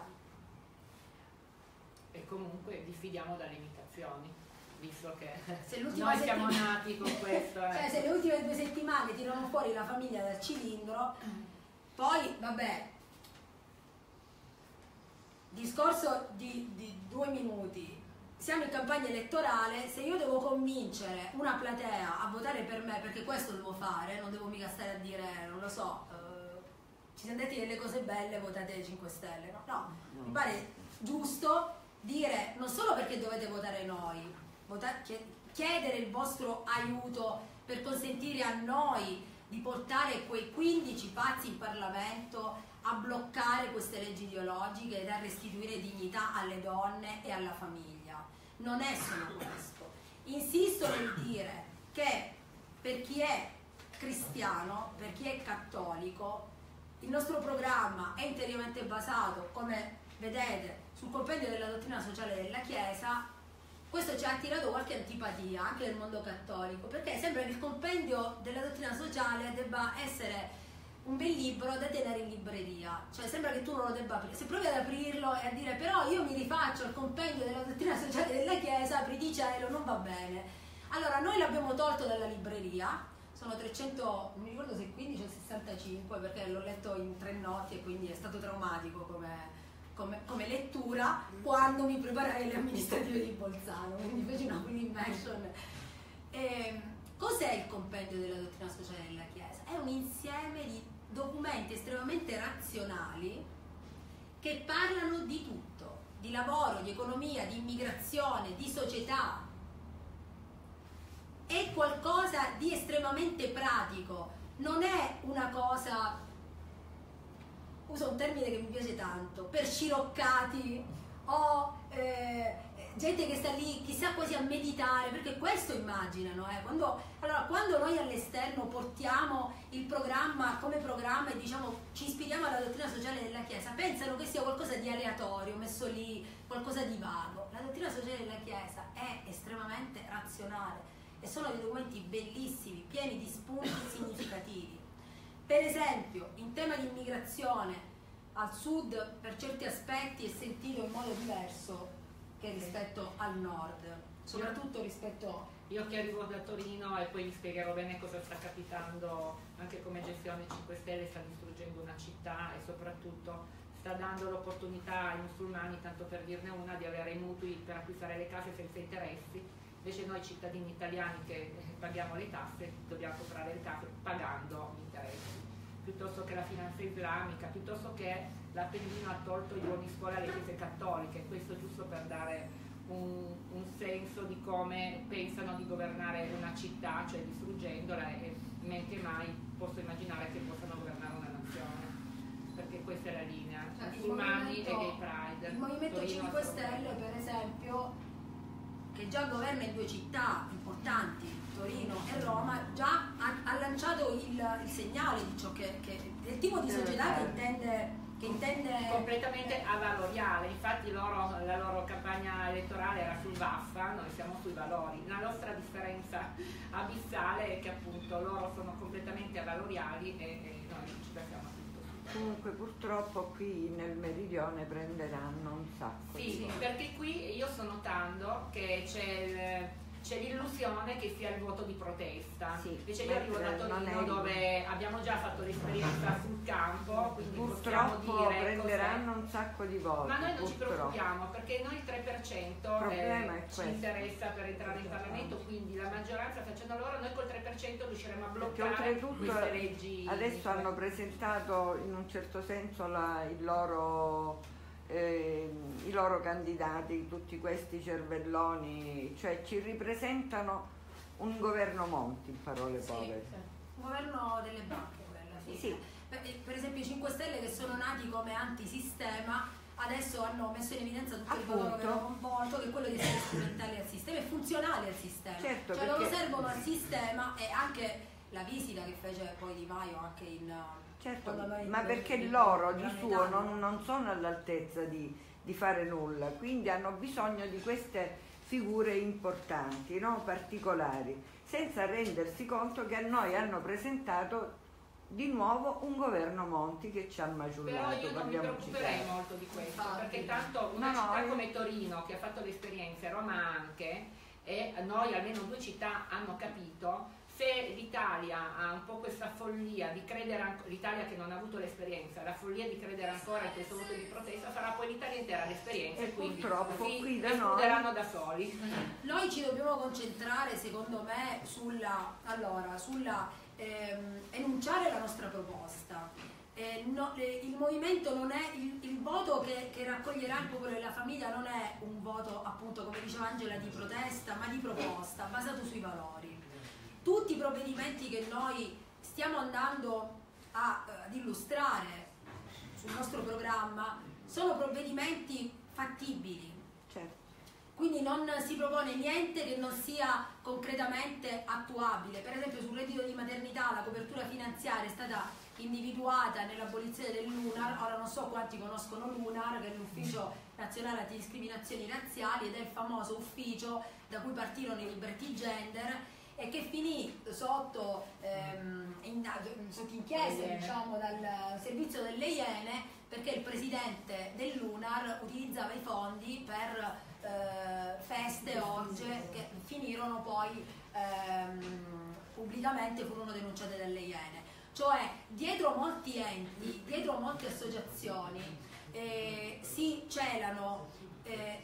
S1: E comunque diffidiamo dalle imitazioni, visto che
S2: se
S1: noi
S2: settima...
S1: siamo nati con questo.
S2: Cioè,
S1: eh.
S2: se le ultime due settimane tirano fuori la famiglia dal cilindro, poi vabbè, discorso di, di due minuti. Siamo in campagna elettorale, se io devo convincere una platea a votare per me, perché questo devo fare, non devo mica stare a dire, non lo so, eh, ci siamo detti delle cose belle, votate cinque Stelle, no? No, mi pare giusto dire, non solo perché dovete votare noi, votare, chiedere il vostro aiuto per consentire a noi di portare quei quindici pazzi in Parlamento a bloccare queste leggi ideologiche ed a restituire dignità alle donne e alla famiglia. Non è solo questo. Insisto nel dire che per chi è cristiano, per chi è cattolico, il nostro programma è interamente basato, come vedete, sul compendio della dottrina sociale della Chiesa. Questo ci ha attirato qualche antipatia anche nel mondo cattolico, perché sembra che il compendio della dottrina sociale debba essere un bel libro da tenere in libreria, cioè sembra che tu non lo debba aprire. Se provi ad aprirlo e a dire però io mi rifaccio al compendio della dottrina sociale della Chiesa, apri di cielo, non va bene. Allora noi l'abbiamo tolto dalla libreria, sono trecento, non mi ricordo se quindici o sessantacinque, perché l'ho letto in tre notti e quindi è stato traumatico come, come, come lettura quando mi preparai alle amministrative di Bolzano, quindi feci una full immersion. E, cos'è il compendio della dottrina sociale della Chiesa? È un insieme di documenti estremamente razionali che parlano di tutto, di lavoro, di economia, di immigrazione, di società. È qualcosa di estremamente pratico, non è una cosa, uso un termine che mi piace tanto, per sciroccati o eh, gente che sta lì chissà quasi a meditare, perché questo immaginano. Eh. Quando, allora, quando noi all'esterno portiamo il programma come programma e diciamo ci ispiriamo alla dottrina sociale della Chiesa, pensano che sia qualcosa di aleatorio, messo lì, qualcosa di vago. La dottrina sociale della Chiesa è estremamente razionale e sono dei documenti bellissimi, pieni di spunti significativi. Per esempio, in tema di immigrazione, al sud per certi aspetti è sentito in modo diverso che rispetto al nord, soprattutto rispetto...
S1: Io che arrivo da Torino e poi vi spiegherò bene cosa sta capitando anche come gestione cinque Stelle, sta distruggendo una città e soprattutto sta dando l'opportunità ai musulmani, tanto per dirne una, di avere i mutui per acquistare le case senza interessi, invece noi cittadini italiani che paghiamo le tasse dobbiamo comprare le case pagando gli interessi, piuttosto che la finanza islamica, piuttosto che l'Appennino ha tolto i buoni scuola alle chiese cattoliche, questo giusto per dare un, un senso di come pensano di governare una città, cioè distruggendola, e men che mai posso immaginare che possano governare una nazione, perché questa è la linea,
S2: cioè,
S1: musulmani e gay pride.
S2: Il Movimento
S1: Torino
S2: cinque Stelle, per esempio, che già governa in due città importanti, Torino e Roma, già ha, ha lanciato il, il segnale di ciò che, che del tipo di società che intende, che intende
S1: completamente avaloriale. Infatti loro, la loro campagna elettorale era sul vaffa, noi siamo sui valori. La nostra differenza abissale è che appunto loro sono completamente avaloriali e, e noi ci passiamo a tutto.
S3: Comunque purtroppo qui nel meridione prenderanno un sacco.
S1: Sì, sì, perché qui io sto notando che c'è c'è l'illusione che sia il voto di protesta.
S3: Sì,
S1: invece io arrivo da Torino
S3: è...
S1: dove abbiamo già fatto l'esperienza sul campo, quindi
S3: purtroppo
S1: possiamo dire
S3: prenderanno un sacco di voti.
S1: Ma noi non
S3: purtroppo.
S1: ci preoccupiamo perché noi il tre per cento eh, ci interessa per entrare in Parlamento, quindi la maggioranza facendo loro, noi col tre per cento riusciremo a bloccare queste leggi.
S3: Adesso hanno presentato in un certo senso la, il loro Eh, i loro candidati, tutti questi cervelloni, cioè ci ripresentano un governo Monti, in parole
S2: sì,
S3: povere.
S2: Sì. Un governo delle banche, quella, sì.
S3: Sì.
S2: Per, per esempio i cinque Stelle, che sono nati come antisistema, adesso hanno messo in evidenza tutto il valore che hanno comporto, che è quello di essere strumentali al sistema e funzionali al sistema.
S3: Certo,
S2: cioè
S3: perché...
S2: loro servono al sistema, e anche la visita che fece poi Di Maio anche in...
S3: Certo, ma perché loro di suo non, non sono all'altezza di, di fare nulla, quindi hanno bisogno di queste figure importanti, no? Particolari, senza rendersi conto che a noi hanno presentato di nuovo un governo Monti che ci ha maciullato.
S1: Però io non mi preoccuperei molto di questo,
S2: Infatti.
S1: perché tanto una
S3: no,
S1: città
S3: no,
S1: come Torino, che ha fatto l'esperienza, Roma anche, e noi almeno due città hanno capito, se l'Italia ha un po' questa follia di credere, l'Italia che non ha avuto l'esperienza, la follia di credere ancora in questo voto di protesta, farà poi l'Italia intera l'esperienza
S3: e,
S1: e quindi
S3: purtroppo
S1: si
S3: qui da
S1: escluderanno
S3: noi...
S1: da soli.
S2: Noi ci dobbiamo concentrare, secondo me, sulla, allora, sulla ehm, enunciare la nostra proposta. Eh, no, eh, il movimento non è, il, il voto che, che raccoglierà il popolo della famiglia non è un voto, appunto, come diceva Angela, di protesta, ma di proposta, basato sui valori. Tutti i provvedimenti che noi stiamo andando a, ad illustrare sul nostro programma sono provvedimenti fattibili.
S3: Certo.
S2: Quindi non si propone niente che non sia concretamente attuabile. Per esempio sul reddito di maternità la copertura finanziaria è stata individuata nell'abolizione dell'UNAR. Ora non so quanti conoscono l'UNAR, che è l'Ufficio Nazionale Antidiscriminazioni Razziali, ed è il famoso ufficio da cui partirono i liberty gender e che finì sotto, ehm, in, sotto inchiesta, diciamo, dal servizio delle Iene, perché il presidente dell'UNAR utilizzava i fondi per eh, feste, orge, che finirono poi ehm, pubblicamente, furono denunciate dalle Iene. Cioè dietro molti enti, dietro molte associazioni eh, si celano eh,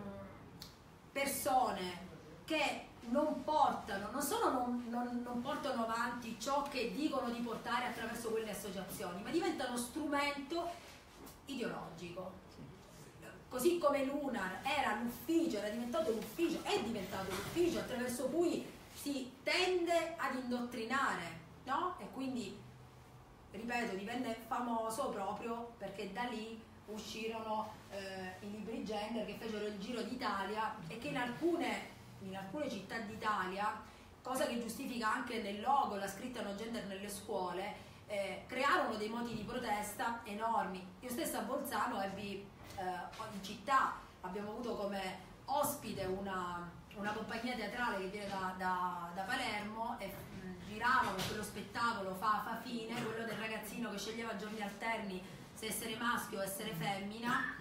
S2: persone che non portano, non solo non, non, non portano avanti ciò che dicono di portare attraverso quelle associazioni, ma diventano strumento ideologico. Così come l'UNAR era l'ufficio, era diventato l'ufficio, è diventato l'ufficio attraverso cui si tende ad indottrinare, no? E quindi, ripeto, divenne famoso proprio perché da lì uscirono eh, i libri gender che fecero il giro d'Italia e che in alcune, in alcune città d'Italia, cosa che giustifica anche nel logo la scritta no gender nelle scuole, eh, crearono dei moti di protesta enormi. Io stessa a Bolzano ebbi eh, in città, abbiamo avuto come ospite una, una compagnia teatrale che viene da, da, da Palermo e mh, giravano quello spettacolo fa, fa fine, quello del ragazzino che sceglieva giorni alterni se essere maschio o essere femmina,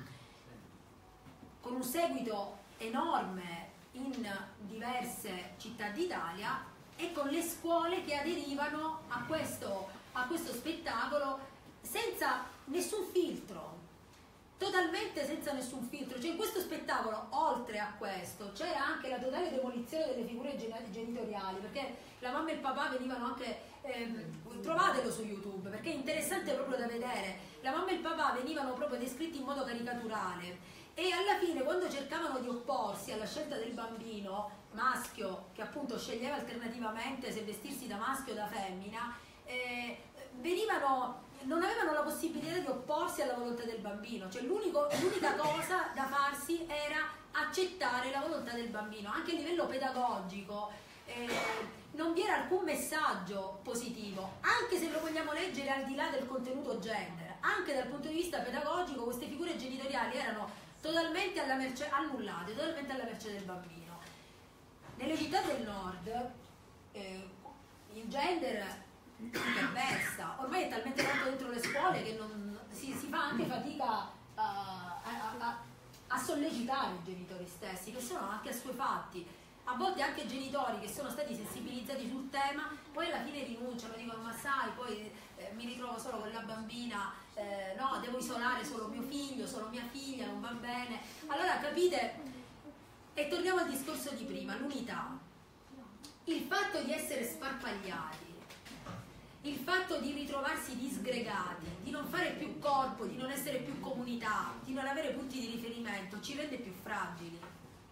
S2: con un seguito enorme in diverse città d'Italia e con le scuole che aderivano a questo, a questo spettacolo senza nessun filtro, totalmente senza nessun filtro. Cioè in questo spettacolo, oltre a questo, c'era anche la totale demolizione delle figure genitoriali, perché la mamma e il papà venivano anche, ehm, trovatelo su YouTube, perché è interessante proprio da vedere, la mamma e il papà venivano proprio descritti in modo caricaturale e alla fine quando cercavano di opporsi alla scelta del bambino maschio, che appunto sceglieva alternativamente se vestirsi da maschio o da femmina, eh, venivano, non avevano la possibilità di opporsi alla volontà del bambino, cioè l'unica cosa da farsi era accettare la volontà del bambino, anche a livello pedagogico. Eh, non vi era alcun messaggio positivo, anche se lo vogliamo leggere al di là del contenuto gender, anche dal punto di vista pedagogico queste figure genitoriali erano totalmente alla merce, annullate, totalmente alla merce del bambino. Nelle città del nord eh, il gender perversa, ormai è talmente tanto dentro le scuole che non, si, si fa anche fatica a, a, a, a sollecitare i genitori stessi, che sono anche assuefatti. A volte anche genitori che sono stati sensibilizzati sul tema, poi alla fine rinunciano, dicono ma sai, poi eh, mi ritrovo solo con la bambina, eh, no, devo isolare solo mio figlio, solo mia figlia, non va bene. Allora capite, e torniamo al discorso di prima, l'unità. Il fatto di essere sparpagliati, il fatto di ritrovarsi disgregati, di non fare più corpo, di non essere più comunità, di non avere punti di riferimento, ci rende più fragili.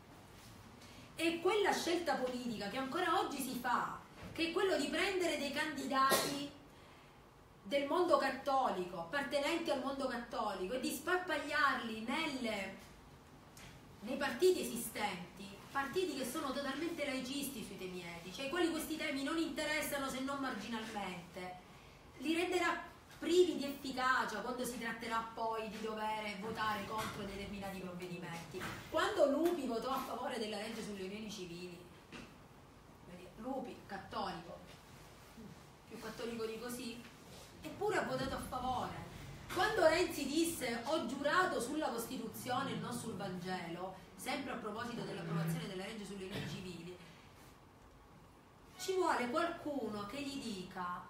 S2: E quella scelta politica che ancora oggi si fa, che è quello di prendere dei candidati del mondo cattolico, appartenenti al mondo cattolico, e di sparpagliarli nelle, nei partiti esistenti, partiti che sono totalmente laicisti sui temi etici, ai quali questi temi non interessano se non marginalmente, li renderà privi di efficacia quando si tratterà poi di dover votare contro determinati provvedimenti. Quando Lupi votò a favore della legge sulle unioni civili, Lupi, cattolico, più cattolico di così, eppure ha votato a favore. Quando Renzi disse ho giurato sulla Costituzione e non sul Vangelo, sempre a proposito dell'approvazione della legge sulle unioni civili, ci vuole qualcuno che gli dica,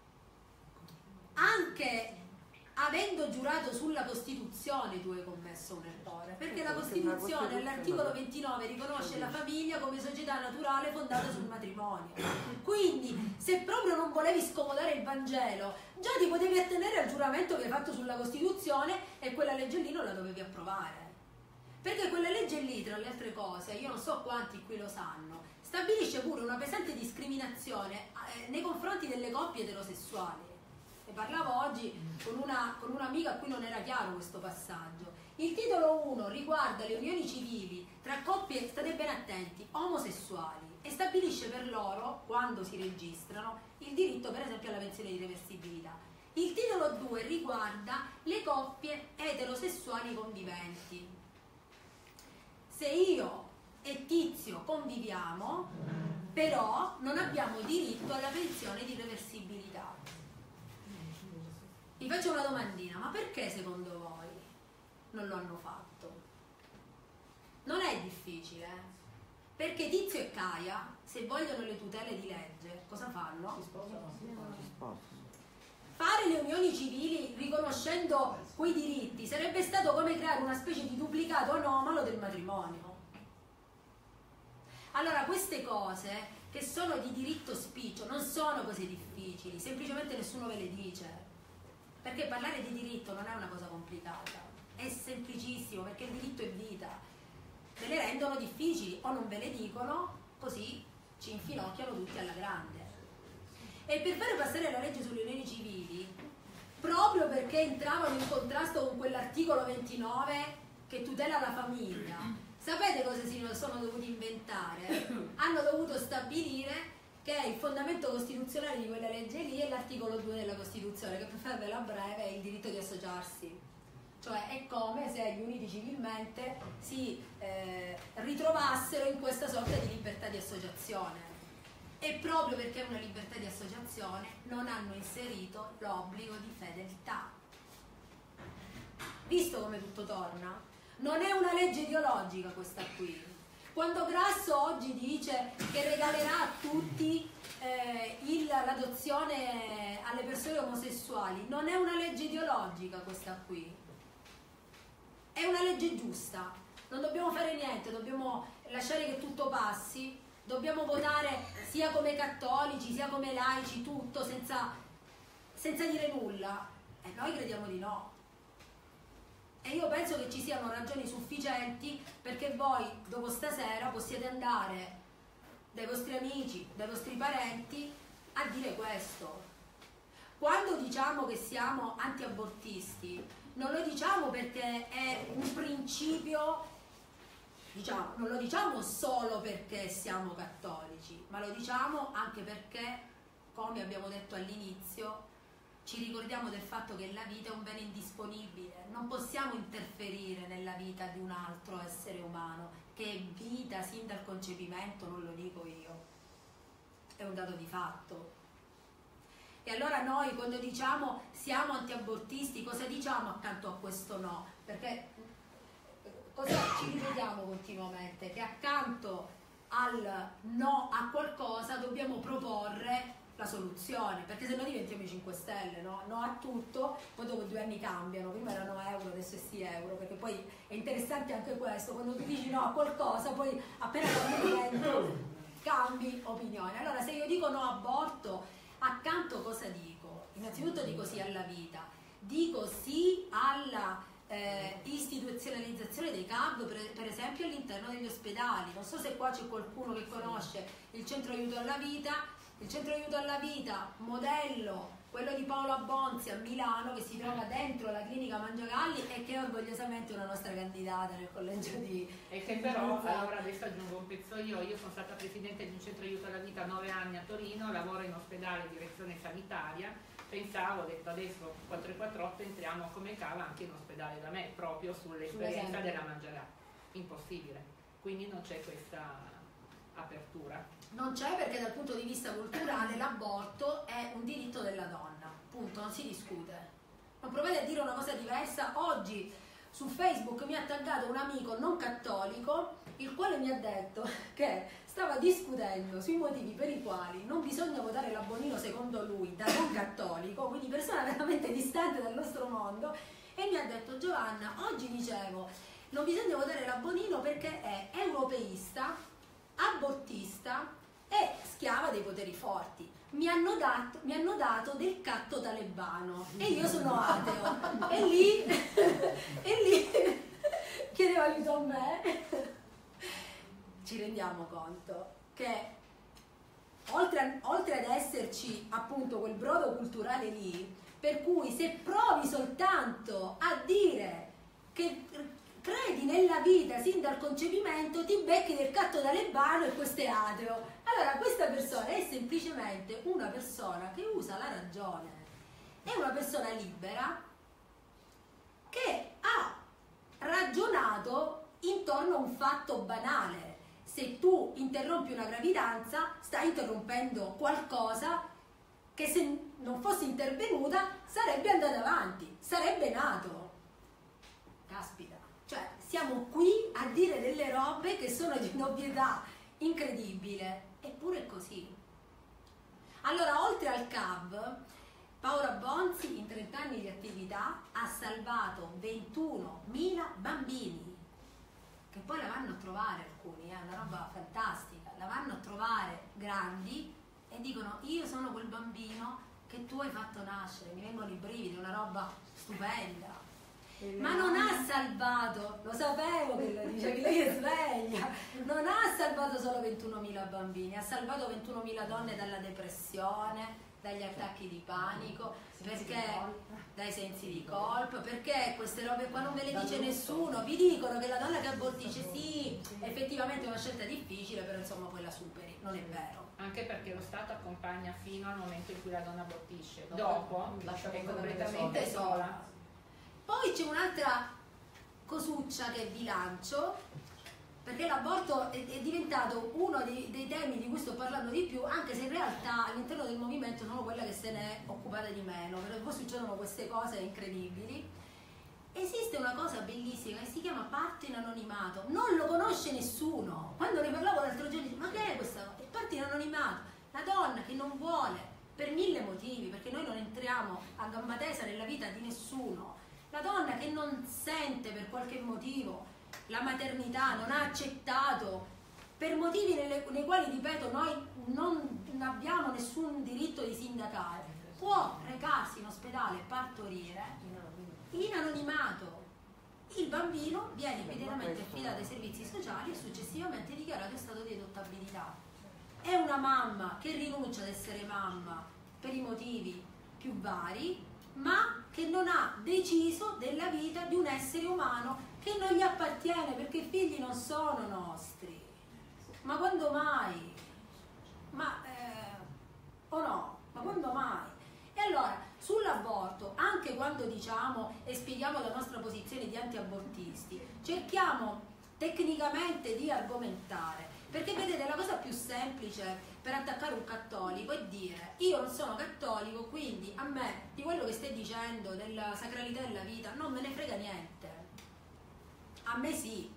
S2: anche avendo giurato sulla Costituzione tu hai commesso un errore, perché la Costituzione all'articolo ventinove riconosce la famiglia come società naturale fondata sul matrimonio. Quindi se proprio non volevi scomodare il Vangelo, già ti potevi attenere al giuramento che hai fatto sulla Costituzione e quella legge lì non la dovevi approvare. Perché quella legge lì, tra le altre cose, io non so quanti qui lo sanno, stabilisce pure una pesante discriminazione eh, nei confronti delle coppie eterosessuali. Ne parlavo oggi con, una, con un'amica a cui non era chiaro questo passaggio. Il titolo uno riguarda le unioni civili tra coppie, state ben attenti, omosessuali, e stabilisce per loro, quando si registrano, il diritto per esempio alla pensione di reversibilità. Il titolo due riguarda le coppie eterosessuali conviventi. Se io e Tizio conviviamo, però non abbiamo diritto alla pensione di reversibilità. Vi faccio una domandina, ma perché secondo voi non lo hanno fatto? Non è difficile, eh? Perché Tizio e Caia, se vogliono le tutele di legge, cosa fanno? Si sposano. Si sposano. Fare le unioni civili riconoscendo quei diritti sarebbe stato come creare una specie di duplicato anomalo del matrimonio. Allora queste cose che sono di diritto spiccio non sono cose difficili, semplicemente nessuno ve le dice. Perché parlare di diritto non è una cosa complicata, è semplicissimo, perché il diritto è vita. Ve le rendono difficili o non ve le dicono, così ci infinocchiano tutti alla grande. E per fare passare la legge sulle unioni civili proprio perché entravano in contrasto con quell'articolo ventinove che tutela la famiglia. Sapete cosa si sono dovuti inventare? Hanno dovuto stabilire che il fondamento costituzionale di quella legge lì è l'articolo due della Costituzione, che per farvela breve è il diritto di associarsi. Cioè è come se gli uniti civilmente si eh, ritrovassero in questa sorta di libertà di associazione. E proprio perché è una libertà di associazione non hanno inserito l'obbligo di fedeltà. Visto come tutto torna? Non è una legge ideologica questa qui. Quando Grasso oggi dice che regalerà a tutti eh, l'adozione alle persone omosessuali, non è una legge ideologica questa qui. È una legge giusta. Non dobbiamo fare niente, dobbiamo lasciare che tutto passi, dobbiamo votare sia come cattolici, sia come laici, tutto, senza, senza dire nulla. E noi crediamo di no. E io penso che ci siano ragioni sufficienti perché voi dopo stasera possiate andare dai vostri amici, dai vostri parenti a dire questo. Quando diciamo che siamo anti-abortisti, non lo diciamo perché è un principio, diciamo, non lo diciamo solo perché siamo cattolici, ma lo diciamo anche perché, come abbiamo detto all'inizio, ci ricordiamo del fatto che la vita è un bene indisponibile, non possiamo interferire nella vita di un altro essere umano, che è vita sin dal concepimento, non lo dico io, è un dato di fatto. E allora noi quando diciamo siamo antiabortisti, cosa diciamo accanto a questo no? Perché cosa ci ripetiamo continuamente? Che accanto al no a qualcosa dobbiamo proporre la soluzione, perché se no diventiamo i cinque Stelle, no? No a tutto, poi dopo due anni cambiano, prima erano euro, adesso è sì euro, perché poi è interessante anche questo, quando tu dici no a qualcosa, poi appena cambi cambi opinione. Allora se io dico no aborto, accanto cosa dico? Innanzitutto dico sì alla vita, dico sì alla eh, istituzionalizzazione dei C A B, per, per esempio all'interno degli ospedali. Non so se qua c'è qualcuno che conosce il centro aiuto alla vita. Il centro aiuto alla vita, modello, quello di Paola Bonzi a Milano, che si trova dentro la clinica Mangiagalli e che è orgogliosamente una nostra candidata nel collegio di...
S1: E che però, allora adesso aggiungo un pezzo io, io sono stata presidente di un centro aiuto alla vita nove anni a Torino, lavoro in ospedale, direzione sanitaria, pensavo, ho detto adesso quattro e quarantotto entriamo come cava anche in ospedale da me, proprio sull'esperienza della Mangiagalli. Impossibile, quindi non c'è questa apertura.
S2: Non c'è perché dal punto di vista culturale l'aborto è un diritto della donna, punto, non si discute. Non provate a dire una cosa diversa. Oggi su Facebook mi ha taggato un amico non cattolico, il quale mi ha detto che stava discutendo sui motivi per i quali non bisogna votare la Bonino secondo lui da non cattolico, quindi persona veramente distante dal nostro mondo, e mi ha detto: Giovanna, oggi dicevo non bisogna votare la Bonino perché è europeista, abortista e schiava dei poteri forti. Mi hanno dato, mi hanno dato del catto talebano e io sono ateo. E lì, e lì chiedeva aiuto a me. Ci rendiamo conto che oltre, a, oltre ad esserci appunto quel brodo culturale lì, per cui se provi soltanto a dire che credi nella vita sin dal concepimento, ti becchi del catto talebano e questo è ateo. Allora questa persona è semplicemente una persona che usa la ragione, è una persona libera che ha ragionato intorno a un fatto banale. Se tu interrompi una gravidanza, stai interrompendo qualcosa che se non fosse intervenuta sarebbe andata avanti, sarebbe nato. Caspita. Cioè, siamo qui a dire delle robe che sono di un'ovvietà incredibile, eppure è così. Allora, oltre al C A V, Paola Bonzi in trenta anni di attività ha salvato ventunomila bambini, che poi la vanno a trovare alcuni, è eh, una roba fantastica, la vanno a trovare grandi e dicono: io sono quel bambino che tu hai fatto nascere, mi vengono i brividi, è una roba stupenda. Ma non ha salvato, lo sapevo che lo dice, che lei è sveglia, non ha salvato solo ventunomila bambini, ha salvato ventunomila donne dalla depressione, dagli attacchi di panico, perché dai sensi di colpa, perché queste robe qua non ve le dice nessuno. Vi dicono che la donna che abortisce sì, effettivamente è una scelta difficile, però insomma poi la superi, non è vero.
S1: Anche perché lo Stato accompagna fino al momento in cui la donna abortisce, dopo lascia è completamente sola.
S2: Poi c'è un'altra cosuccia che vi lancio, perché l'aborto è, è diventato uno dei, dei temi di cui sto parlando di più, anche se in realtà all'interno del movimento sono quella che se ne è occupata di meno, perché poi succedono queste cose incredibili. Esiste una cosa bellissima che si chiama parto in anonimato, non lo conosce nessuno. Quando ne parlavo l'altro giorno dicevo, ma che è questa cosa? Il parto in anonimato, la donna che non vuole, per mille motivi, perché noi non entriamo a gamba tesa nella vita di nessuno, la donna che non sente per qualche motivo la maternità, non ha accettato, per motivi nelle, nei quali, ripeto, noi non abbiamo nessun diritto di sindacare, può recarsi in ospedale e partorire in anonimato. Il bambino viene immediatamente affidato ai servizi sociali e successivamente dichiarato in stato di adottabilità. È una mamma che rinuncia ad essere mamma per i motivi più vari, ma che non ha deciso della vita di un essere umano che non gli appartiene, perché i figli non sono nostri. Ma quando mai? Ma eh, o no? Ma quando mai? E allora sull'aborto, anche quando diciamo e spieghiamo la nostra posizione di anti-abortisti, cerchiamo tecnicamente di argomentare, perché vedete, la cosa più semplice per attaccare un cattolico è dire io non sono cattolico, quindi a me di quello che stai dicendo della sacralità della vita non me ne frega niente. A me sì,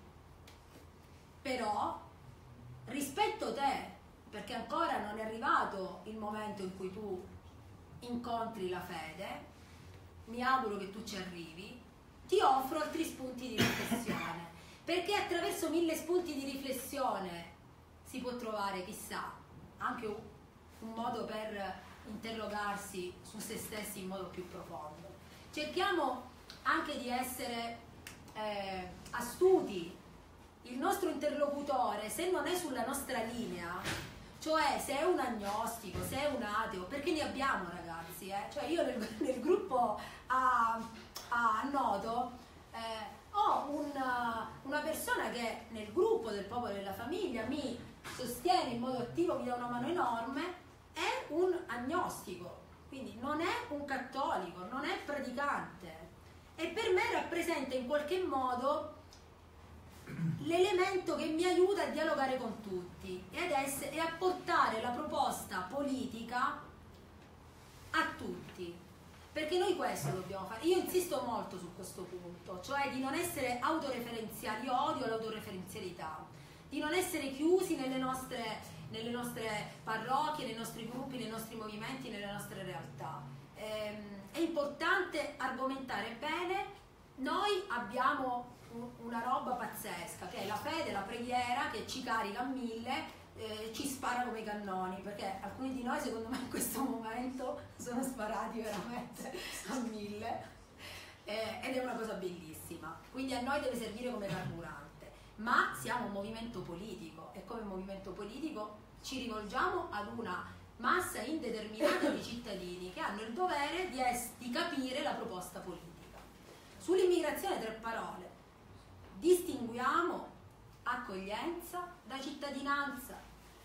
S2: però rispetto te, perché ancora non è arrivato il momento in cui tu incontri la fede, mi auguro che tu ci arrivi, ti offro altri spunti di riflessione, perché attraverso mille spunti di riflessione si può trovare, chissà, anche un, un modo per interrogarsi su se stessi in modo più profondo. Cerchiamo anche di essere eh, astuti. Il nostro interlocutore, se non è sulla nostra linea, cioè se è un agnostico, se è un ateo, perché ne abbiamo, ragazzi, eh? Cioè io nel, nel gruppo a, a Noto eh, ho una, una persona che nel gruppo del Popolo della Famiglia mi sostiene in modo attivo, mi dà una mano enorme, è un agnostico, quindi non è un cattolico, non è praticante, e per me rappresenta in qualche modo l'elemento che mi aiuta a dialogare con tutti e, ad essere, e a portare la proposta politica a tutti, perché noi questo dobbiamo fare. Io insisto molto su questo punto, cioè di non essere autoreferenziali. Io odio l'autoreferenzialità, di non essere chiusi nelle nostre, nelle nostre parrocchie, nei nostri gruppi, nei nostri movimenti, nelle nostre realtà. Ehm, è importante argomentare bene. Noi abbiamo una roba pazzesca che è la fede, la preghiera, che ci carica a mille, eh, ci spara come cannoni, perché alcuni di noi secondo me in questo momento sono sparati veramente a mille, eh, ed è una cosa bellissima, quindi a noi deve servire come carburante, ma siamo un movimento politico e come movimento politico ci rivolgiamo ad una massa indeterminata di cittadini che hanno il dovere di, es- di capire la proposta politica. Sull'immigrazione, tre parole: distinguiamo accoglienza da cittadinanza.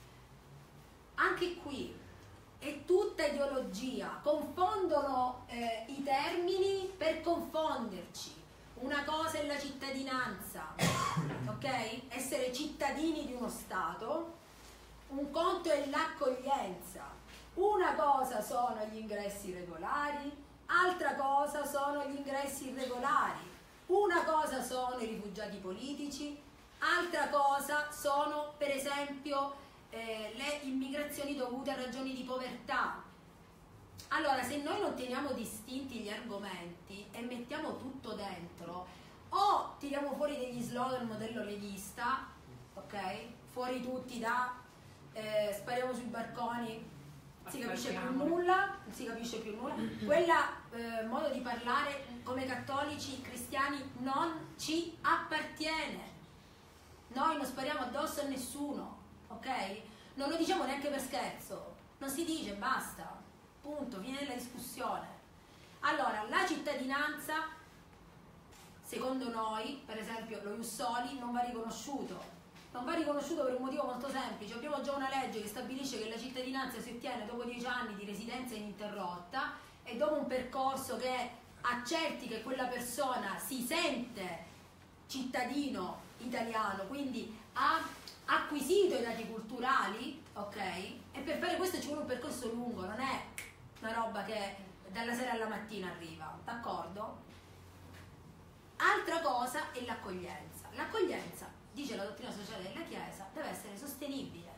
S2: Anche qui è tutta ideologia, confondono eh, i termini per confonderci. Una cosa è la cittadinanza, ok? Essere cittadini di uno Stato, un conto è l'accoglienza. Una cosa sono gli ingressi regolari, altra cosa sono gli ingressi irregolari. Una cosa sono i rifugiati politici, altra cosa sono per esempio eh, le immigrazioni dovute a ragioni di povertà. Allora, se noi non teniamo distinti gli argomenti e mettiamo tutto dentro, o tiriamo fuori degli slogan modello leghista, ok? Fuori tutti da eh, spariamo sui barconi, non si capisce più nulla, non si capisce più nulla. Quella eh, modo di parlare come cattolici cristiani non ci appartiene. Noi non spariamo addosso a nessuno, ok? Non lo diciamo neanche per scherzo, non si dice, basta. punto, fine della discussione. Allora, la cittadinanza, secondo noi, per esempio lo Ius Soli, non va riconosciuto. Non va riconosciuto per un motivo molto semplice. Abbiamo già una legge che stabilisce che la cittadinanza si ottiene dopo dieci anni di residenza ininterrotta e dopo un percorso che accerti che quella persona si sente cittadino italiano, quindi ha acquisito i dati culturali, ok? E per fare questo ci vuole un percorso lungo, non è una roba che dalla sera alla mattina arriva, d'accordo? Altra cosa è l'accoglienza. L'accoglienza, dice la dottrina sociale della Chiesa, deve essere sostenibile.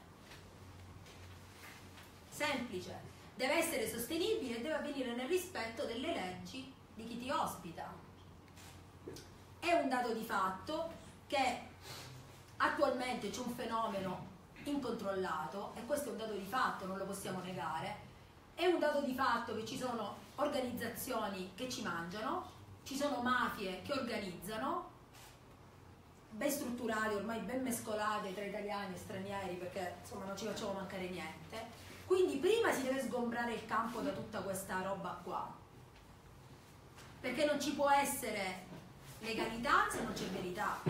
S2: Semplice, deve essere sostenibile e deve avvenire nel rispetto delle leggi di chi ti ospita. È un dato di fatto che attualmente c'è un fenomeno incontrollato, e questo è un dato di fatto, non lo possiamo negare. È un dato di fatto che ci sono organizzazioni che ci mangiano, ci sono mafie che organizzano, ben strutturate, ormai ben mescolate tra italiani e stranieri, perché insomma non ci facciamo mancare niente. Quindi prima si deve sgombrare il campo da tutta questa roba qua, perché non ci può essere legalità se non c'è verità.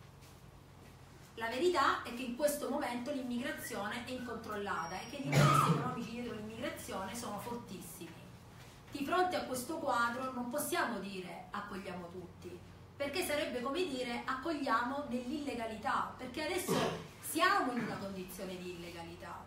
S2: La verità è che in questo momento l'immigrazione è incontrollata e che gli interessi economici dietro l'immigrazione sono fortissimi. Di fronte a questo quadro non possiamo dire accogliamo tutti, perché sarebbe come dire accogliamo nell'illegalità, perché adesso siamo in una condizione di illegalità.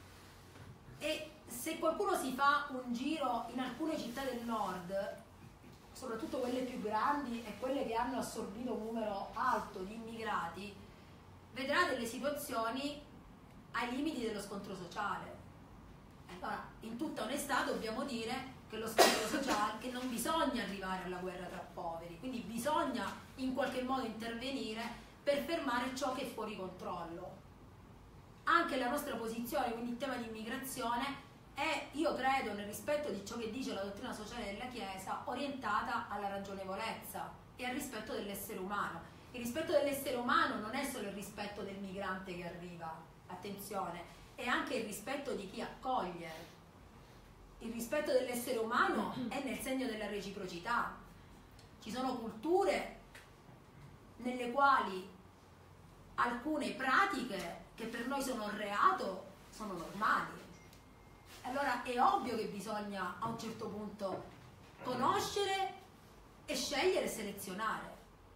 S2: E se qualcuno si fa un giro in alcune città del nord, soprattutto quelle più grandi e quelle che hanno assorbito un numero alto di immigrati, vedrà delle situazioni ai limiti dello scontro sociale. Allora, in tutta onestà dobbiamo dire che lo scontro sociale, che non bisogna arrivare alla guerra tra poveri, quindi bisogna in qualche modo intervenire per fermare ciò che è fuori controllo. Anche la nostra posizione, quindi il tema di immigrazione, è, io credo, nel rispetto di ciò che dice la dottrina sociale della Chiesa, orientata alla ragionevolezza e al rispetto dell'essere umano. Il rispetto dell'essere umano non è solo il rispetto del migrante che arriva, attenzione, è anche il rispetto di chi accoglie. Il rispetto dell'essere umano è nel segno della reciprocità. Ci sono culture nelle quali alcune pratiche che per noi sono un reato sono normali. Allora è ovvio che bisogna a un certo punto conoscere e scegliere e selezionare.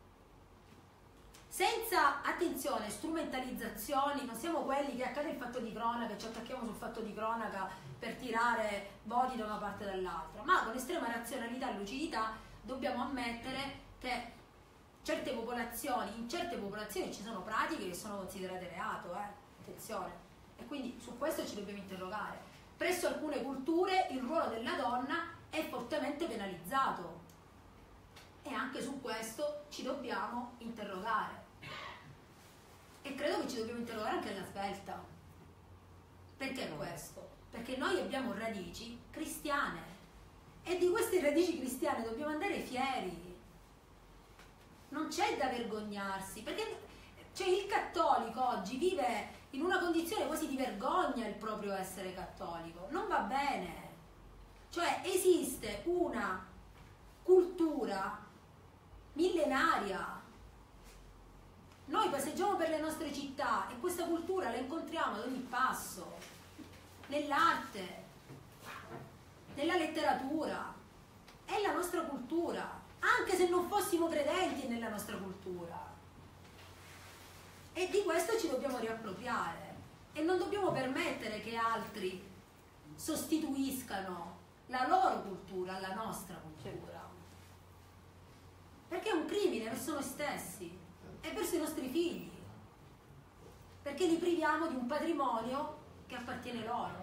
S2: Senza, attenzione, strumentalizzazioni, non siamo quelli che accade il fatto di cronaca, ci attacchiamo sul fatto di cronaca per tirare voti da una parte e dall'altra, ma con estrema razionalità e lucidità dobbiamo ammettere che certe popolazioni, in certe popolazioni ci sono pratiche che sono considerate reato, eh? Attenzione, e quindi su questo ci dobbiamo interrogare. Presso alcune culture il ruolo della donna è fortemente penalizzato e anche su questo ci dobbiamo interrogare. E credo che ci dobbiamo interrogare anche alla svelta. Perché questo? Perché noi abbiamo radici cristiane e di queste radici cristiane dobbiamo andare fieri. Non c'è da vergognarsi, perché cioè, il cattolico oggi vive in una condizione quasi di vergogna il proprio essere cattolico. Non va bene. Cioè esiste una cultura millenaria. Noi passeggiamo per le nostre città e questa cultura la incontriamo ad ogni passo, nell'arte, nella letteratura. È la nostra cultura, anche se non fossimo credenti è nella nostra cultura. E di questo ci dobbiamo riappropriare e non dobbiamo permettere che altri sostituiscano la loro cultura alla nostra cultura. Perché è un crimine verso noi stessi e verso i nostri figli, perché li priviamo di un patrimonio che appartiene loro.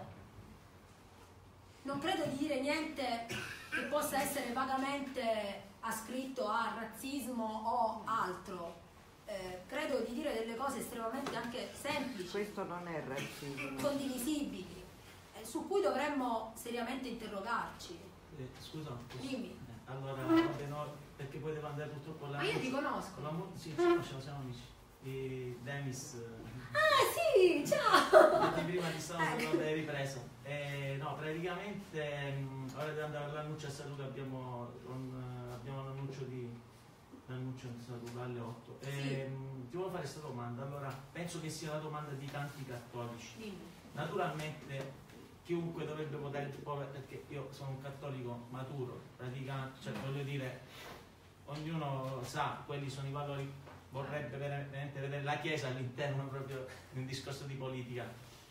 S2: Non credo di dire niente che possa essere vagamente ascritto a razzismo o altro. Eh, credo di dire delle cose estremamente anche semplici.
S3: Questo non è razzismo.
S2: Condivisibili, eh, su cui dovremmo seriamente interrogarci.
S4: Eh, scusa,
S2: dimmi.
S4: Allora, vabbè, no, perché poi devo andare purtroppo là.
S2: Ma io ti conosco.
S4: La mo- sì, ci conosciamo, siamo amici. E Demis.
S2: Ah sì, ciao!
S4: Prima ti stavo
S2: ecco.
S4: parlando delle riprese. Eh, no, no, praticamente mh, ora di andare all'annuncio a salute abbiamo, un, abbiamo l'annuncio di l'annuncio di salute alle otto.
S2: Sì.
S4: E, mh, ti volevo fare questa domanda, allora penso che sia la domanda di tanti cattolici.
S2: Dimmi.
S4: Naturalmente chiunque dovrebbe votare il povero, perché io sono un cattolico maturo, praticante, cioè voglio dire, ognuno sa, quelli sono i valori, vorrebbe veramente vedere la Chiesa all'interno proprio di un discorso di politica.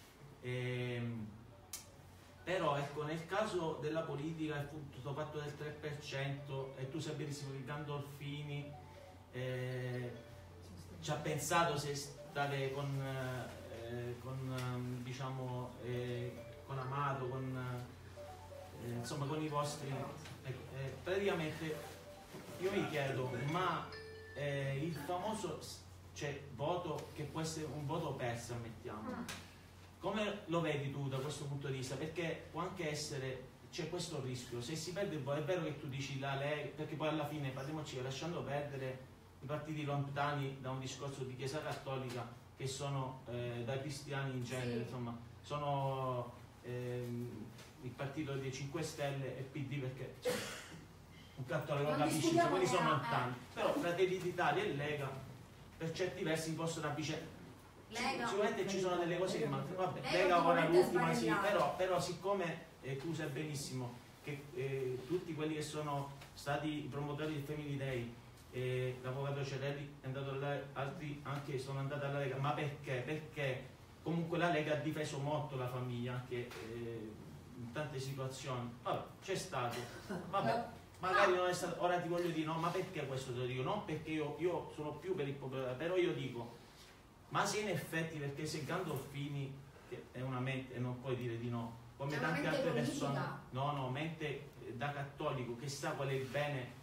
S4: Ehm, però ecco, nel caso della politica, appunto, questo fatto del tre per cento, e tu sai benissimo che Gandolfini eh, ci ha pensato se stare con, eh, con diciamo eh, con Amato, con eh, insomma con i vostri eh, eh, praticamente io mi chiedo, ma eh, il famoso cioè, voto che può essere un voto perso, ammettiamo, come lo vedi tu da questo punto di vista? Perché può anche essere, c'è questo rischio, se si perde il voto, è vero che tu dici la Lega, perché poi alla fine, parliamoci, lasciando perdere i partiti lontani da un discorso di Chiesa Cattolica, che sono eh, da cristiani in genere,
S2: Sì.
S4: insomma, sono ehm, il partito dei cinque Stelle e P D, perché cioè, un cattolico
S2: Non
S4: capisci,
S2: discutiamo
S4: quelli sono
S2: eh,
S4: lontani, però Fratelli d'Italia e Lega per certi versi possono avvicinare.
S2: Lega.
S4: Sicuramente ci sono delle cose che mancano, vabbè,
S2: Lega
S4: Lega ora
S2: ovviamente
S4: l'ultima sì,
S2: sbagliato.
S4: però, però siccome eh, tu sai benissimo che eh, tutti quelli che sono stati i promotori del Family Day, eh, l'avvocato Cerelli è andato là, altri anche sono andati alla Lega, ma perché? Perché comunque la Lega ha difeso molto la famiglia anche eh, in tante situazioni, vabbè, c'è stato, vabbè, magari non è stato, ora ti voglio dire no, ma perché questo te lo dico? Non perché io, io sono più per il popolare, però io dico, ma se in effetti, perché se Gandolfini, che è una mente e non puoi dire di no, come
S2: È una
S4: tante
S2: mente
S4: altre
S2: politica.
S4: persone, no, no, mente eh, da cattolico che sa qual è il bene,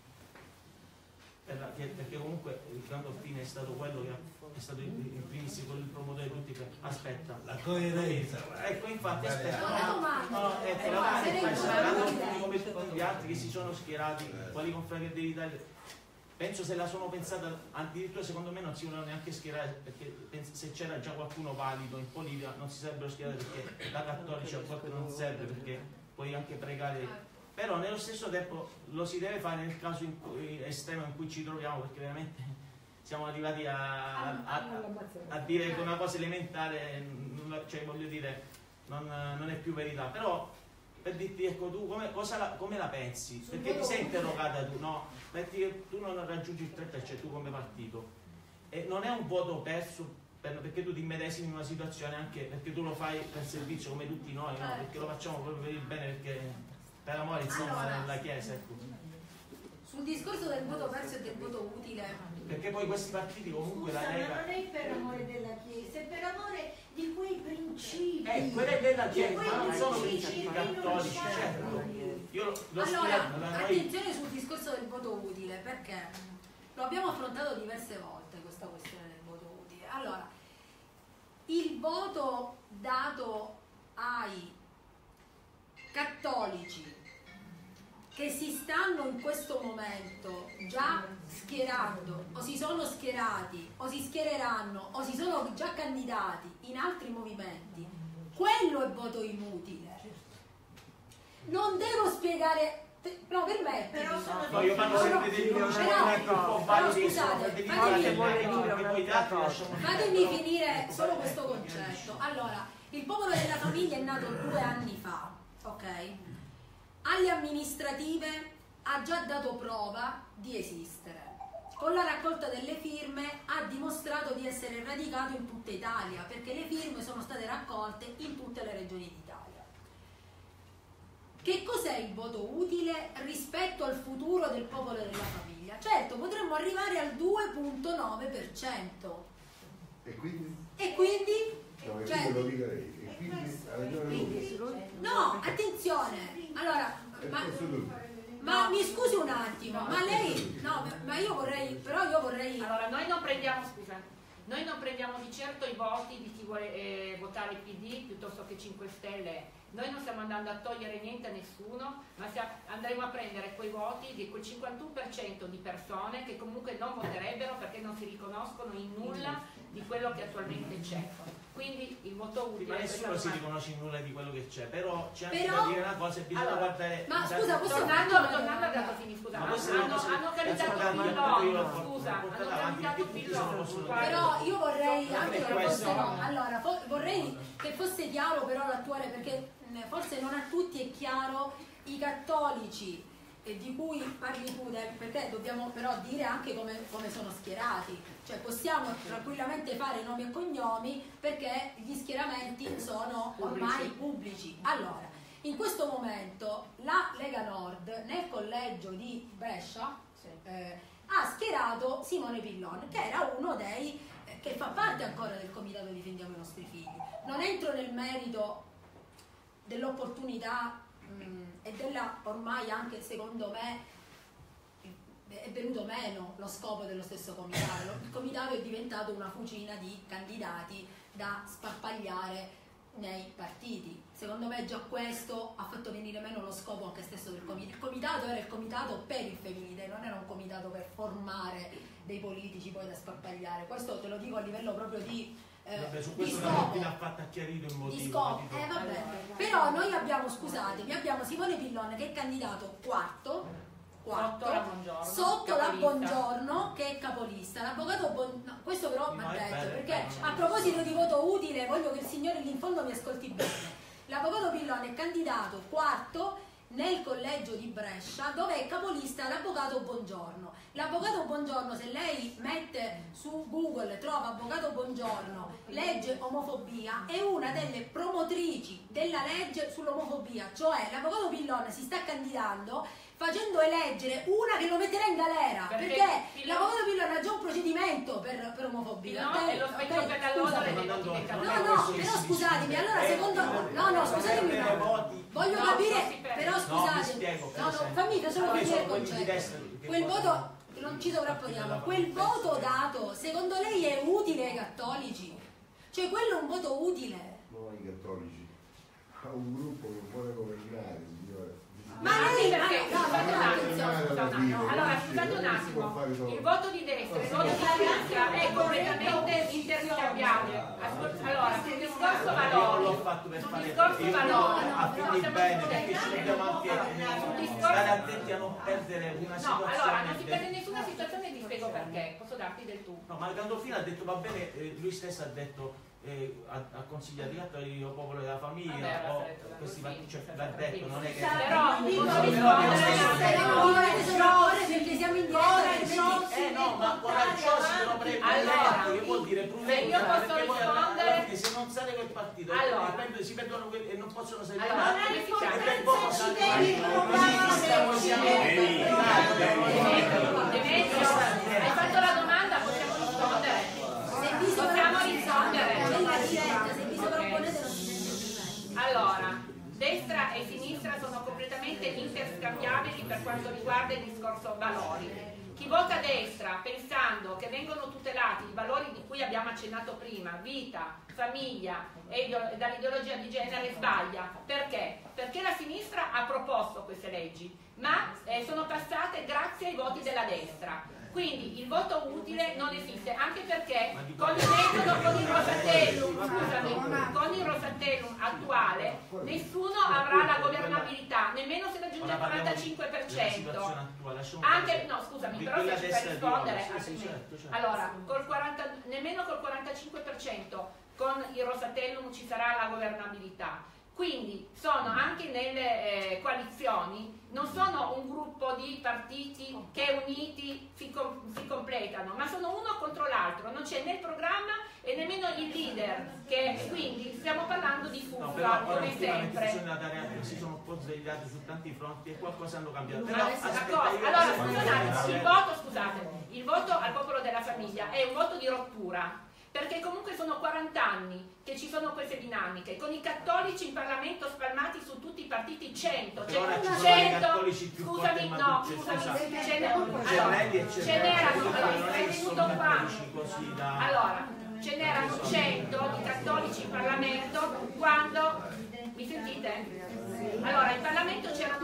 S4: per la- che- perché comunque il Gandolfini è stato quello che ha, è stato in, in primis quello il promotore di tutti, che- aspetta,
S5: La coerenza.
S4: ecco infatti aspetta,
S2: Non la domanda.
S4: no, ecco,
S2: Eh,
S4: la domanda
S2: se
S4: è
S2: ne
S4: questa,
S2: vuole
S4: Gandolfini
S2: dire.
S4: come tutti gli altri che si sono schierati, quali con Fratelli d'Italia, penso se la sono pensata, addirittura secondo me non si vogliono neanche schierare, perché pens- se c'era già qualcuno valido in politica non si sarebbero schierati, perché la cattolica a volte non serve, perché puoi anche pregare, però nello stesso tempo lo si deve fare nel caso in cui, estremo in cui ci troviamo, perché veramente siamo arrivati a, a, a, a dire che una cosa elementare, non- cioè voglio dire, non, non è più verità, però per dirti, ecco, tu come, cosa la, come la pensi?
S2: Sul
S4: Perché ti
S2: voto
S4: sei
S2: utile.
S4: interrogata tu, no? Metti che tu non raggiungi il tre per cento tu come partito, e non è un voto perso per- perché tu ti immedesimi in una situazione, anche perché tu lo fai per servizio come tutti noi, no? Perché lo facciamo proprio per il bene, perché per amore insomma
S2: Allora.
S4: nella Chiesa, ecco.
S2: Sul discorso del voto perso e del voto utile,
S4: Perché poi questi partiti comunque
S6: Scusa,
S4: la
S6: ma
S4: Lega,
S6: non è per amore della Chiesa, è per amore di quei principi.
S4: eh, quella è della Chiesa,
S6: Quei
S4: ma non sono
S6: principi
S4: principi
S6: che non
S4: cattolici,
S6: sanno.
S4: certo. Io lo, lo
S2: allora,
S4: spiegato, la- noi
S2: attenzione sul discorso del voto utile, perché lo abbiamo affrontato diverse volte questa questione del voto utile. Allora, il voto dato ai cattolici che si stanno in questo momento già schierando, o si sono schierati, o si schiereranno, o si sono già candidati in altri movimenti, quello è voto inutile. Non devo spiegare, no, permettimi.
S6: Però sono
S4: no, io parlo
S2: No,
S4: sempre
S2: no,
S4: degli unici
S2: però-
S4: movimenti un po'
S2: però
S4: validi che
S2: scusate,
S4: sono Fratelli
S2: fatemi-
S4: d'Italia,
S3: vuole
S4: perché
S3: dire
S4: poi gli
S3: un'altra
S4: altri
S3: cosa.
S4: lasciamo
S2: Fatemi
S4: però-
S2: finire
S4: ecco,
S2: solo
S4: ecco,
S2: questo
S4: ecco,
S2: concetto. Allora, il popolo della famiglia è nato due anni fa, ok? Alle amministrative ha già dato prova di esistere. Con la raccolta delle firme ha dimostrato di essere radicato in tutta Italia, perché le firme sono state raccolte in tutte le regioni d'Italia. Che cos'è il voto utile rispetto al futuro del popolo della famiglia? Certo, potremmo arrivare al due virgola nove per cento.
S7: E quindi?
S2: E quindi?
S7: No, e
S2: Cioè,
S7: quindi lo dica lei. E quindi ha ragione lui.
S2: no, attenzione. Allora,
S7: E
S2: ma,
S7: questo lui.
S2: ma mi scusi un attimo, ma lei, no, ma io vorrei, però io vorrei,
S1: Allora, noi non prendiamo, scusa, noi non prendiamo di certo i voti di chi vuole eh, votare P D piuttosto che cinque Stelle. Noi non stiamo andando a togliere niente a nessuno, ma stiamo- andremo a prendere quei voti di quel cinquantuno per cento di persone che comunque non voterebbero perché non si riconoscono in nulla di quello che attualmente c'è. Quindi il voto utile.
S4: Ma nessuno si riconosce nulla di quello che c'è, però c'è anche
S2: Però,
S4: da dire una cosa e bisogna
S1: allora,
S4: guardare.
S2: ma scusa, posso
S1: tornando,
S2: fare-
S1: tornando a dato fini, scusa,
S4: Ma
S1: hanno,
S4: queste sono cose-
S1: hanno candidato
S4: aspetta, ma io
S1: Pillon,
S4: l'ho
S1: scusa, hanno
S4: portata avanti,
S1: candidato
S4: perché tutti se lo
S1: Pillon.
S4: possono
S1: guarda.
S4: dire.
S2: Però io vorrei
S4: No,
S2: anche che
S4: questo-
S2: fosse, no, allora, fo- vorrei che fosse chiaro però l'attuale, perché mh, forse non a tutti è chiaro i cattolici eh, di cui parli tu, Del, perché dobbiamo però dire anche come, come sono schierati, cioè possiamo tranquillamente fare nomi e cognomi perché gli schieramenti sono ormai pubblici. Allora, in questo momento la Lega Nord nel collegio di Brescia eh, ha schierato Simone Pillon, che era uno dei eh, che fa parte ancora del comitato Difendiamo i nostri figli. Non entro nel merito dell'opportunità mh, e della ormai anche secondo me è venuto meno lo scopo dello stesso comitato. Il comitato è diventato una fucina di candidati da sparpagliare nei partiti. Secondo me già questo ha fatto venire meno lo scopo anche stesso del comitato. Il comitato era il comitato per il femminile, non era un comitato per formare dei politici poi da sparpagliare. Questo te lo dico a livello proprio di eh,
S4: Vabbè, su
S2: di
S4: questo la
S2: scopo.
S4: mattina ha fatto chiarito il motivo.
S2: Di scopo.
S4: capito?
S2: Eh, vabbè. Però noi abbiamo, scusatemi, abbiamo Simone Pillon che è candidato quarto, quarto
S1: Sotto la Buongiorno,
S2: sotto la
S1: capolista.
S2: Buongiorno che è capolista. L'avvocato Bon- no, questo però
S4: No,
S2: va
S4: è
S2: detto,
S4: bello,
S2: perché
S4: è bello.
S2: a proposito di voto utile voglio che il signore lì in fondo mi ascolti bene. L'avvocato Pillon è candidato quarto nel collegio di Brescia dove è capolista l'avvocato Bongiorno. L'avvocato Bongiorno, se lei mette su Google, trova avvocato Bongiorno, legge omofobia, è una delle promotrici della legge sull'omofobia, cioè l'avvocato Pillon si sta candidando facendo eleggere una che lo metterà in galera,
S1: Perché
S2: perché,
S1: Pillon-
S2: l'avvocato Pillon ha già un procedimento per, per omofobia.
S1: Pillon
S2: ok?
S1: è lo specchio
S2: Ok?
S1: per la loro
S2: Scusami.
S1: dei voti dei
S2: No,
S1: cattolici.
S2: no, però scusatemi, allora secondo no, no, scusatemi un attimo. Voglio
S1: No,
S2: capire,
S1: non si perde.
S2: però
S4: No, vi
S2: scusate,
S4: spiego, per
S2: no, no,
S4: esempio.
S2: fammi solo
S4: Poi
S2: capire
S4: sono
S2: il
S4: quelli di
S2: concetto.
S4: destra che
S2: Quel
S4: votano.
S2: voto, non ci sovrapponiamo, quel voto dato, secondo lei è utile ai cattolici? Cioè quello è un voto utile?
S7: Non ai cattolici, a un gruppo che vuole governare, signore.
S2: Ma
S1: Ah, sì,
S2: lei,
S1: perché
S2: ma no,
S1: scusate un
S2: ma no,
S1: attimo,
S7: attenzione,
S1: scusa un attimo.
S7: capire,
S1: Allora,
S7: capisci?
S1: scusate un
S7: Non si può
S1: attimo,
S7: fare solo-
S1: il voto di destra e il voto di sinistra è completamente interscambiabile. Ascol- Allora, sul discorso
S4: Io
S1: valori,
S4: l'ho fatto per
S1: sul
S4: fare
S1: discorso
S4: io-
S1: valori,
S4: a
S1: no,
S4: finire
S1: siamo
S4: bene,
S1: discutendo.
S4: perché ci dobbiamo anche
S1: Sul
S4: eh,
S1: discorso-
S4: stare attenti a non perdere una
S1: No,
S4: situazione.
S1: allora, non si
S4: del-
S1: perde nessuna situazione e ti spiego perché. Posso darti del tu?
S4: No, ma Gandolfino ha detto va bene, eh, lui stesso ha detto, eh, ha, ha consigliato i cattolici o popolo della famiglia
S1: Vabbè,
S4: o
S1: l'ha detto
S4: questi
S1: Gandolfini,
S4: partiti, cioè,
S1: senza
S4: l'ha detto, non è che...
S1: Però
S6: Però-
S1: posso
S6: però-
S1: rispondere
S2: Se non volete sovrapporre perché siamo in diretta,
S4: Eh, sì, eh no, ma coraggiosi che lo prendere
S1: Allora,
S4: che vuol dire
S1: se
S4: prudente,
S1: io posso
S4: perché poi alla- alla
S1: rispondere-
S4: fine se non sale quel partito
S1: Allora.
S4: e poi si perdono quelli e non possono salire
S1: Allora,
S4: altri,
S1: come si chiama?
S4: e per poco
S6: Ci
S4: salgono
S6: devi
S4: altri.
S6: provare,
S4: Così stiamo
S6: ci
S4: siamo
S6: devi
S1: Demetrio, hai fatto la domanda, possiamo rispondere?
S2: se vi
S1: Possiamo
S2: sovrapponete,
S1: rispondere?
S2: c'è la diretta, se vi sovrapponete non si sente.
S1: Allora, destra e sinistra sono completamente interscambiabili per quanto riguarda il discorso valori. Chi vota a destra pensando che vengono tutelati i valori di cui abbiamo accennato prima, vita, famiglia e ideo- e dall'ideologia di genere, sbaglia. Perché? Perché la sinistra ha proposto queste leggi, ma eh, sono passate grazie ai voti della destra. Quindi il voto utile non esiste, anche perché con il metodo, con il Rosatellum, scusami, con il Rosatellum attuale nessuno avrà la governabilità, nemmeno se raggiunge
S4: Ora
S1: il
S4: parliamo
S1: quarantacinque per
S4: della
S1: cento.
S4: situazione attuale, lasciamo
S1: Anche,
S4: perdere.
S1: no scusami,
S4: Di
S1: però
S4: quella
S1: se ci
S4: destra
S1: fai
S4: di
S1: rispondere,
S4: ora, sì, sì,
S1: altrimenti-
S4: certo, certo.
S1: allora, col quaranta, nemmeno col quarantacinque per cento con il Rosatellum ci sarà la governabilità. Quindi sono anche nelle eh, coalizioni, non sono un gruppo di partiti che uniti si, com- si completano, ma sono uno contro l'altro, non c'è né il programma e nemmeno il leader, che quindi stiamo parlando di
S4: No,
S1: fuffa,
S4: però ora
S1: come
S4: ultimamente si
S1: sempre.
S4: sono andati a- si sono posizionati su tanti fronti e qualcosa hanno cambiato.
S1: Ma
S4: Però
S1: adesso una
S4: aspetta,
S1: cosa,
S4: io-
S1: allora
S4: se-
S1: scusa un attimo, il voto, scusate, il voto al popolo della famiglia è un voto di rottura, perché comunque sono quaranta anni che ci sono queste dinamiche, con i cattolici in Parlamento spalmati su tutti i partiti cento,
S4: Per ora ci sono i
S1: cento,
S4: cattolici più
S1: scusami,
S4: forti e
S1: no,
S4: maducci,
S1: scusami,
S4: scusa.
S1: ce n'è-
S4: Cervelli
S1: allora,
S4: e
S1: ce
S4: cervelli,
S1: n'erano,
S4: non è
S1: è
S4: che sono
S1: venuto qua.
S4: cattolici così da...
S1: Allora, ce n'erano cento di cattolici in Parlamento quando, mi sentite? Allora, in Parlamento c'erano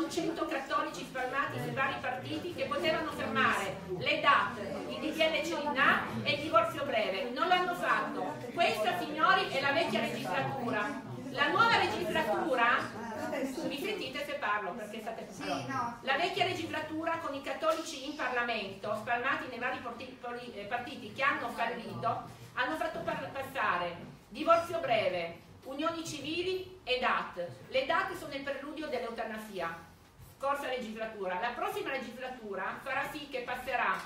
S1: cento cattolici spalmati nei vari partiti che potevano fermare le D A T, il D D L Cirinnà e il divorzio breve. Non l'hanno fatto. Questa, signori, è la vecchia legislatura. La nuova legislatura, mi sentite se parlo perché state parlando? La vecchia legislatura con i cattolici in Parlamento, spalmati nei vari partiti che hanno fallito, hanno fatto passare divorzio breve, unioni civili e D A T. Le D A T sono il preludio dell'eutanasia, scorsa legislatura. La prossima legislatura farà sì che passerà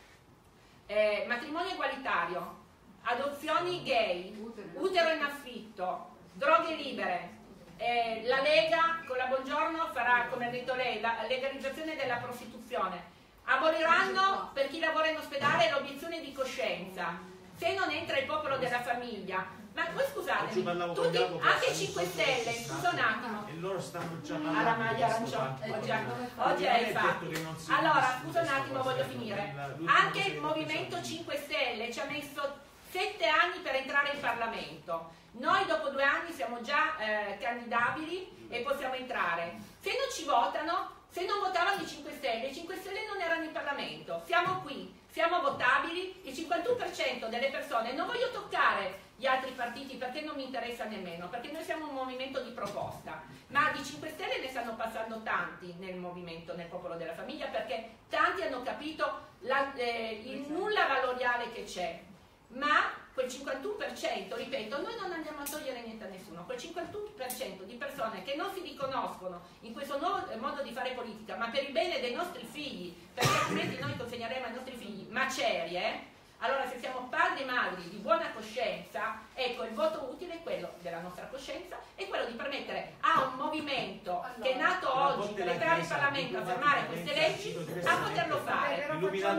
S1: eh, matrimonio egualitario, adozioni gay, utero in affitto, droghe libere. Eh, la Lega con la Bongiorno farà, come ha detto lei, la legalizzazione della prostituzione. Aboliranno per chi lavora in ospedale l'obiezione di coscienza. Se non entra il popolo della famiglia, ma voi scusate, tutti, anche cinque Stelle, scusa un attimo.
S4: E loro stanno già parlando
S1: alla maglia arancione. Oggi, oggi hai fatto. Allora, scusa un attimo, voglio finire. Anche il Movimento cinque Stelle ci ha messo sette anni per entrare in Parlamento. Noi dopo due anni siamo già eh, candidabili e possiamo entrare. Se non ci votano, se non votavano i cinque Stelle, i cinque Stelle non erano in Parlamento. Siamo qui, siamo votabili, il cinquantuno per cento delle persone, non voglio toccare gli altri partiti perché non mi interessa nemmeno, perché noi siamo un movimento di proposta, ma di cinque Stelle ne stanno passando tanti nel movimento, nel popolo della famiglia, perché tanti hanno capito la, eh, il nulla valoriale che c'è, ma quel cinquantuno per cento, ripeto, noi non andiamo a togliere niente a nessuno, quel cinquantuno per cento di persone che non si riconoscono in questo nuovo modo di fare politica, ma per il bene dei nostri figli, perché altrimenti noi consegneremo ai nostri figli macerie, allora se siamo padri e madri di buona coscienza, ecco, il voto utile è quello della nostra coscienza, è quello di permettere a un movimento che è nato oggi per entrare in Parlamento a fermare queste leggi, a poterlo fare.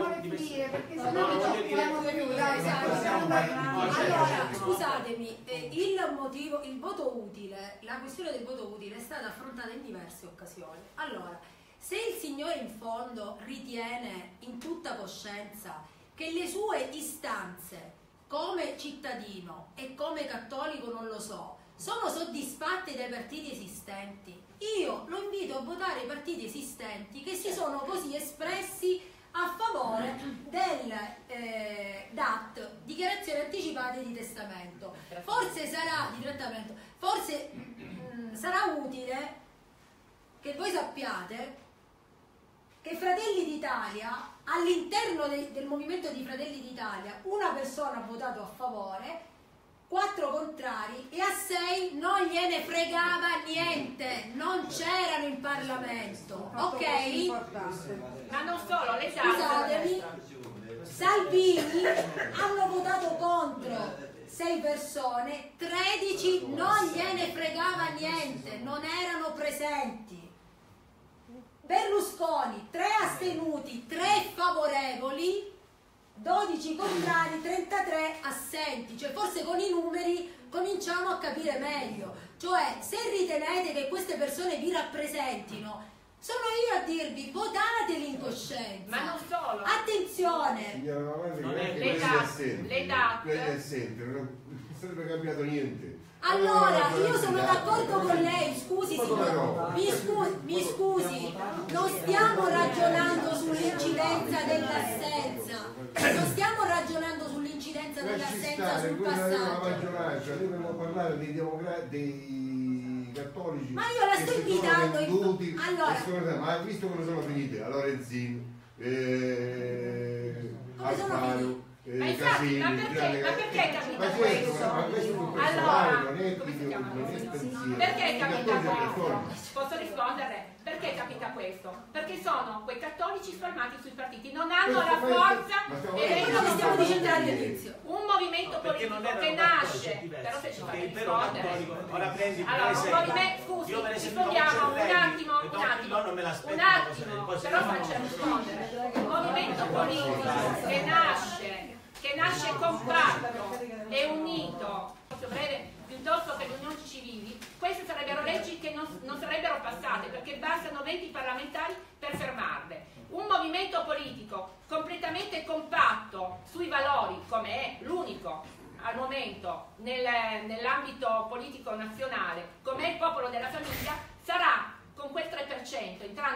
S2: Allora, scusatemi, eh, il motivo, il voto utile, la questione del voto utile è stata affrontata in diverse occasioni. Allora, se il Signore in fondo ritiene in tutta coscienza che le sue istanze come cittadino e come cattolico, non lo so, sono soddisfatte dai partiti esistenti, io lo invito a votare i partiti esistenti che si sono così espressi a favore del eh, D A T, dichiarazione anticipate di testamento. Forse sarà di trattamento, forse mh, sarà utile che voi sappiate che Fratelli d'Italia, all'interno de, del movimento di Fratelli d'Italia, una persona ha votato a favore, quattro contrari e a sei non gliene fregava niente, non c'erano in Parlamento, ok?
S1: Ma non solo, le
S2: Scusatemi, Salvini hanno votato contro sei persone, tredici non gliene fregava niente, non erano presenti. Berlusconi, tre astenuti, tre favorevoli, dodici contrari, trentatré assenti. Cioè forse con i numeri cominciamo a capire meglio. Cioè se ritenete che queste persone vi rappresentino, sono io a dirvi votateli in coscienza.
S1: Ma non solo.
S2: Attenzione.
S1: Le D A T, le D A T.
S7: Quelli assenti, non sarebbe cambiato niente.
S2: Allora, io sono d'accordo con lei, scusi signor, mi scusi, mi scusi, non stiamo ragionando sull'incidenza dell'assenza, non stiamo ragionando sull'incidenza dell'assenza sul passaggio.
S7: Noi dobbiamo parlare dei, dei cattolici.
S2: Ma io la sto invitando,
S7: venduti,
S2: allora,
S7: sono, ma hai visto come sono finite? A Lorenzin, eh,
S2: come sono finite?
S1: Ma infatti, ma perché, ma perché è capita questo? Allora, come si chiama? Perché è capita questo? Posso rispondere? Perché capita questo? Perché sono quei cattolici spalmati sui partiti, non hanno la forza e
S2: quello che stiamo dicendo all'inizio.
S1: Un movimento politico che nasce, però se ci fate rispondere. Allora, un movimento, scusi, rispondiamo un attimo, un attimo, un attimo, però faccia rispondere. Un movimento politico che nasce che nasce compatto e unito, breve, piuttosto che le unioni civili, queste sarebbero leggi che non, non sarebbero passate perché bastano venti parlamentari per fermarle. Un movimento politico completamente compatto sui valori, come è l'unico al momento nel, nell'ambito politico nazionale, come è il popolo della famiglia, sarà con quel tre per cento entrato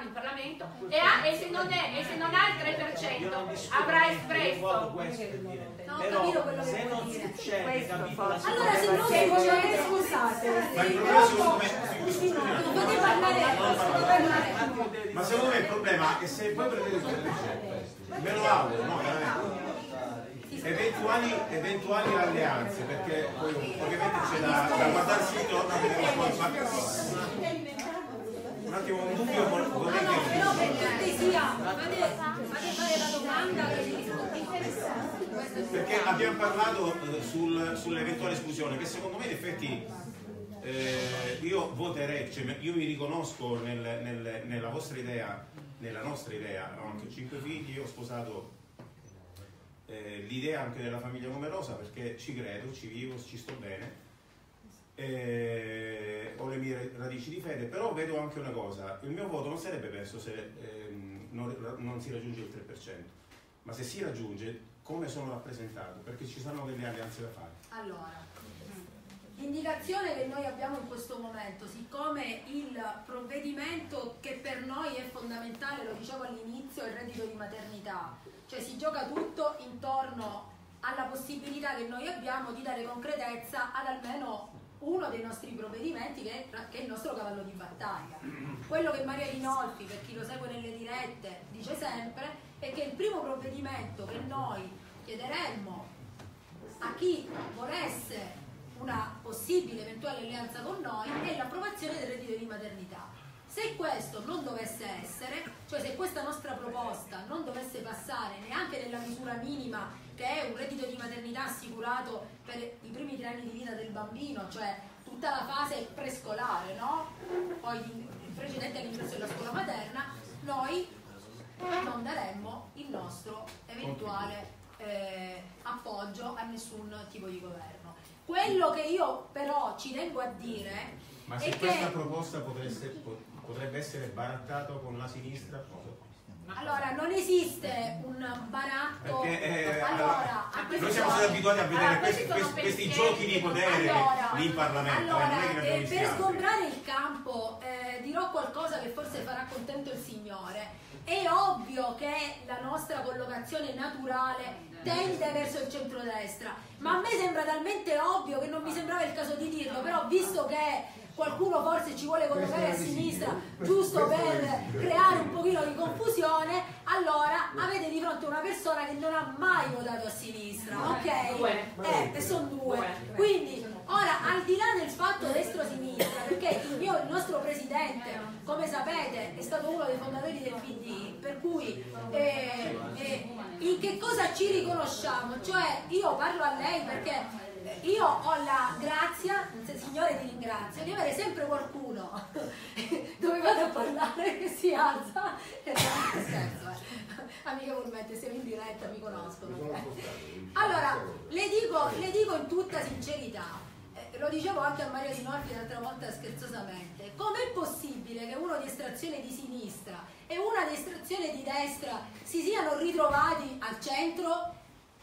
S1: ha, e se non, è, e se non ha il tre per cento avrà espresso.
S4: Questo per dire.
S2: No, ho
S4: Però
S2: capito quello che
S4: se
S2: vuoi
S4: non
S2: dire.
S4: succede,
S3: Questo
S4: capito?
S3: forse.
S2: Allora se non
S3: Sì,
S2: succede, scusate,
S5: Ma il
S2: sì,
S5: problema secondo
S2: troppo-
S5: me,
S2: sì, no, non potete parlare, potete parlare.
S5: ma secondo me il problema è se voi prendete il tre per cento, me lo auguro, no, veramente. Eventuali, eventuali alleanze, perché poi ovviamente c'è da, da guardarsi intorno a vedere qualcosa. Un attimo, un dubbio vorrei
S2: No, no, però per
S5: chiedere.
S2: cortesia, fate, fate fare la domanda che si risponde.
S5: Perché abbiamo parlato eh, sul- sull'eventuale esclusione, che secondo me in effetti eh, io voterei, cioè io mi riconosco nel- nel- nella vostra idea, nella nostra idea, ho anche cinque figli, ho sposato eh, l'idea anche della famiglia numerosa perché ci credo, ci vivo, ci sto bene, eh, ho le mie radici di fede, però vedo anche una cosa, il mio voto non sarebbe perso se ehm, non, non si raggiunge il tre per cento, ma se si raggiunge come sono rappresentato, perché ci saranno delle alleanze da fare.
S2: Allora, l'indicazione che noi abbiamo in questo momento, siccome il provvedimento che per noi è fondamentale, lo dicevo all'inizio, è il reddito di maternità, cioè si gioca tutto intorno alla possibilità che noi abbiamo di dare concretezza ad almeno uno dei nostri provvedimenti che è, che è il nostro cavallo di battaglia. Quello che Maria Rinolfi, per chi lo segue nelle dirette, dice sempre è che il primo provvedimento che noi chiederemmo a chi volesse una possibile eventuale alleanza con noi è l'approvazione del reddito di maternità. Se questo non dovesse essere, cioè se questa nostra proposta non dovesse passare neanche nella misura minima che è un reddito di maternità assicurato per i primi tre anni di vita del bambino, cioè tutta la fase prescolare, no? Poi di, precedente all'ingresso della scuola materna, noi non daremmo il nostro eventuale eh, appoggio a nessun tipo di governo. Quello che io però ci tengo a dire
S5: Ma
S2: è
S5: se questa
S2: che
S5: proposta potesse, pot- potrebbe essere barattato con la sinistra,
S2: allora non esiste un baratto.
S5: perché eh,
S2: allora,
S5: noi siamo stati abituati a vedere
S1: Allora,
S5: questi,
S1: questi sono
S5: questi- questi
S1: pensieri
S5: giochi di
S1: che non-
S5: potere
S2: allora,
S5: lì in Parlamento,
S2: allora,
S5: eh, non è che ne abbiamo
S2: eh,
S5: visti
S2: per
S5: altri.
S2: sgombrare il campo eh, dirò qualcosa che forse farà contento il Signore. È ovvio che la nostra collocazione naturale tende verso il centrodestra, ma a me sembra talmente ovvio che non mi sembrava il caso di dirlo, però visto che qualcuno forse ci vuole collocare a sinistra giusto per creare un pochino di confusione, allora avete di fronte una persona che non ha mai votato a sinistra, ok?
S1: Due.
S2: Eh, e sono due.
S1: Due.
S2: Quindi, ora, al di là del fatto destro-sinistra, perché il, mio, il nostro presidente, come sapete, è stato uno dei fondatori del P D, per cui eh, eh, in che cosa ci riconosciamo? Cioè, io parlo a lei perché io ho la grazia, Signore ti ringrazio, di avere sempre qualcuno dove vado a parlare che si alza e scherzo, eh. Amiche Volmette, siamo in diretta, mi conoscono. Allora, le dico, le dico in tutta sincerità, eh, lo dicevo anche a Maria Rinolfi l'altra volta scherzosamente, com'è possibile che uno di estrazione di sinistra e una di estrazione di destra si siano ritrovati al centro?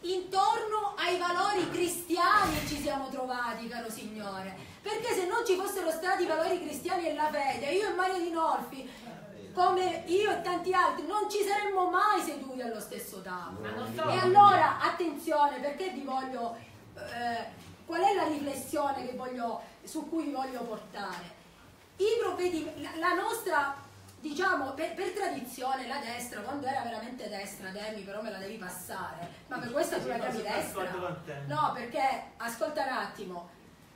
S2: Intorno ai valori cristiani ci siamo trovati, caro Signore, perché se non ci fossero stati i valori cristiani e la fede, io e Maria Rinolfi, come io e tanti altri, non ci saremmo mai seduti allo stesso tavolo.
S1: Ma non so.
S2: E allora, attenzione, perché vi voglio, eh, qual è la riflessione che voglio, su cui vi voglio portare? I provvedimenti, la, la nostra... Diciamo, per, per tradizione la destra, quando era veramente destra, Demi, però me la devi passare, ma per questa tu la chiami destra? No, perché, ascolta un attimo,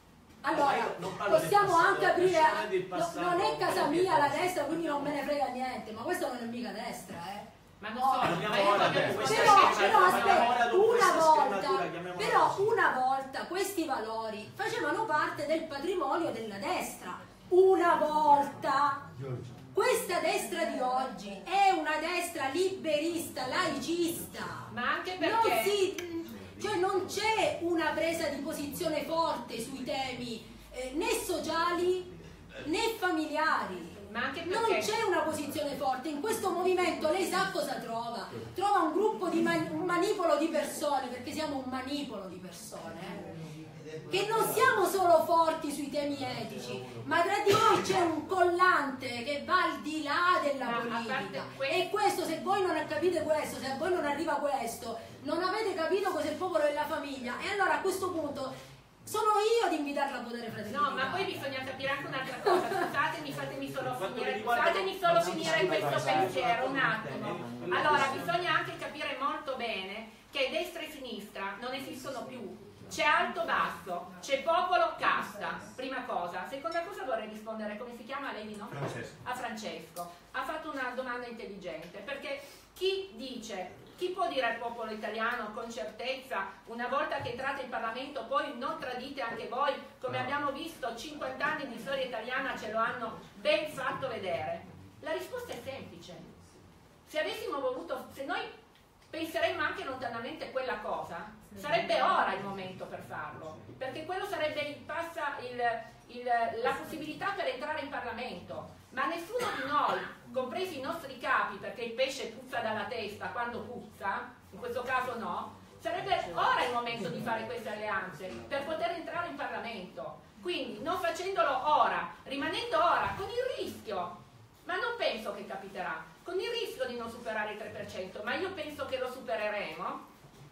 S2: allora, possiamo anche aprire, no, non è casa mia la destra, quindi non me ne frega niente, ma questa non è mica destra, eh.
S1: Ma non so,
S2: No,
S1: ma io
S4: ora
S1: voglio
S4: per questa
S2: però,
S1: rispondere.
S2: però
S4: scematura,
S2: aspetta,
S4: dopo
S2: una
S4: questa
S2: volta,
S4: scematura, chiamiamola
S2: però
S4: così.
S2: una volta questi valori facevano parte del patrimonio della destra, una volta. Questa destra di oggi è una destra liberista, laicista.
S1: Ma anche
S2: Non
S1: perché
S2: si, cioè non c'è una presa di posizione forte sui temi eh, né sociali né familiari.
S1: Ma anche
S2: Non
S1: perché
S2: c'è una posizione forte. In questo movimento lei sa cosa trova? Trova un gruppo di man- un manipolo di persone, perché siamo un manipolo di persone. eh. Che non siamo solo forti sui temi etici, ma tra di noi c'è un collante che va al di là del della
S1: Ma a
S2: politica.
S1: parte questo-
S2: E questo, se voi non capite questo, se a voi non arriva questo, non avete capito cos'è il popolo della famiglia. E allora a questo punto sono io ad invitarla a votare Fratelli
S1: No, ma poi
S2: d'Italia.
S1: bisogna capire anche un'altra cosa, scusatemi, fatemi solo
S4: Per quanto
S1: finire,
S4: riguarda-
S1: fatemi solo
S4: non
S1: finire
S4: si
S1: questo
S4: può
S1: pensiero, un
S4: fare.
S1: attimo. Allora, bisogna anche capire molto bene che destra e sinistra non esistono più. C'è alto-basso, c'è popolo-casta, prima cosa. Seconda cosa vorrei rispondere, come si chiama lei di no?
S5: Francesco.
S1: A Francesco. Ha fatto una domanda intelligente, perché chi dice, chi può dire al popolo italiano con certezza, una volta che entrate in Parlamento, poi non tradite anche voi, come abbiamo visto, cinquanta anni di storia italiana ce lo hanno ben fatto vedere? La risposta è semplice. Se avessimo voluto, se noi penseremmo anche lontanamente quella cosa, sarebbe ora il momento per farlo, perché quello sarebbe il, passa il, il, la possibilità per entrare in Parlamento, ma nessuno di noi, compresi i nostri capi, perché il pesce puzza dalla testa quando puzza, in questo caso no, sarebbe ora il momento di fare queste alleanze per poter entrare in Parlamento. Quindi non facendolo ora, rimanendo ora con il rischio, ma non penso che capiterà, con il rischio di non superare il tre per cento, ma io penso che lo supereremo.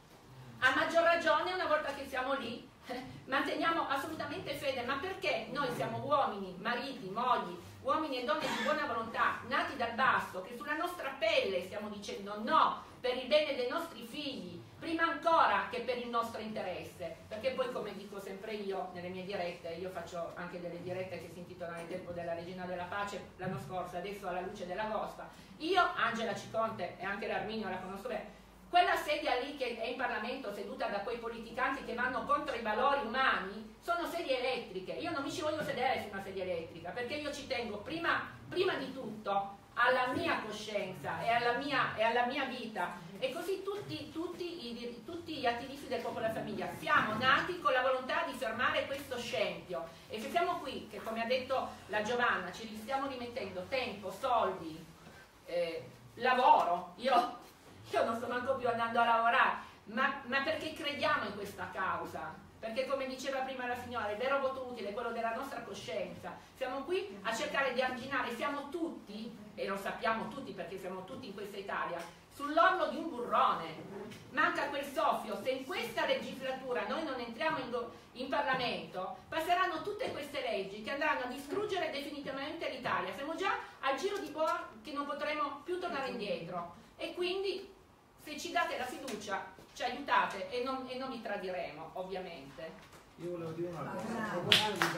S1: A maggior ragione una volta che siamo lì manteniamo assolutamente fede, ma perché noi siamo uomini, mariti, mogli, uomini e donne di buona volontà, nati dal basso, che sulla nostra pelle stiamo dicendo no per il bene dei nostri figli, prima ancora che per il nostro interesse, perché poi, come dico sempre io nelle mie dirette, io faccio anche delle dirette che si intitolano Il tempo della regina della pace l'anno scorso, adesso Alla luce dell'agosta, io, Angela Ciconte e anche l'Arminio la conosco bene, quella sedia lì che è in Parlamento seduta da quei politicanti che vanno contro i valori umani sono sedie elettriche. Io non mi ci voglio sedere su una sedia elettrica, perché io ci tengo prima, prima di tutto alla mia coscienza e alla mia, e alla mia vita, e così tutti, tutti, i, tutti gli attivisti del popolo della famiglia siamo nati con la volontà di fermare questo scempio, e se siamo qui, che come ha detto la Giovanna, ci stiamo rimettendo tempo, soldi, eh, lavoro, io Io non sto manco più andando a lavorare, ma, ma perché crediamo in questa causa, perché come diceva prima la signora, il vero voto utile è quello della nostra coscienza. Siamo qui a cercare di arginare, siamo tutti, e lo sappiamo tutti perché siamo tutti in questa Italia, sull'orlo di un burrone. Manca quel soffio. Se in questa legislatura noi non entriamo in, in Parlamento, passeranno tutte queste leggi che andranno a distruggere definitivamente l'Italia. Siamo già al giro di boa che non potremo più tornare indietro, e quindi se ci date la fiducia ci aiutate e non, e non vi tradiremo, ovviamente.
S8: Io volevo dire una cosa, a proposito di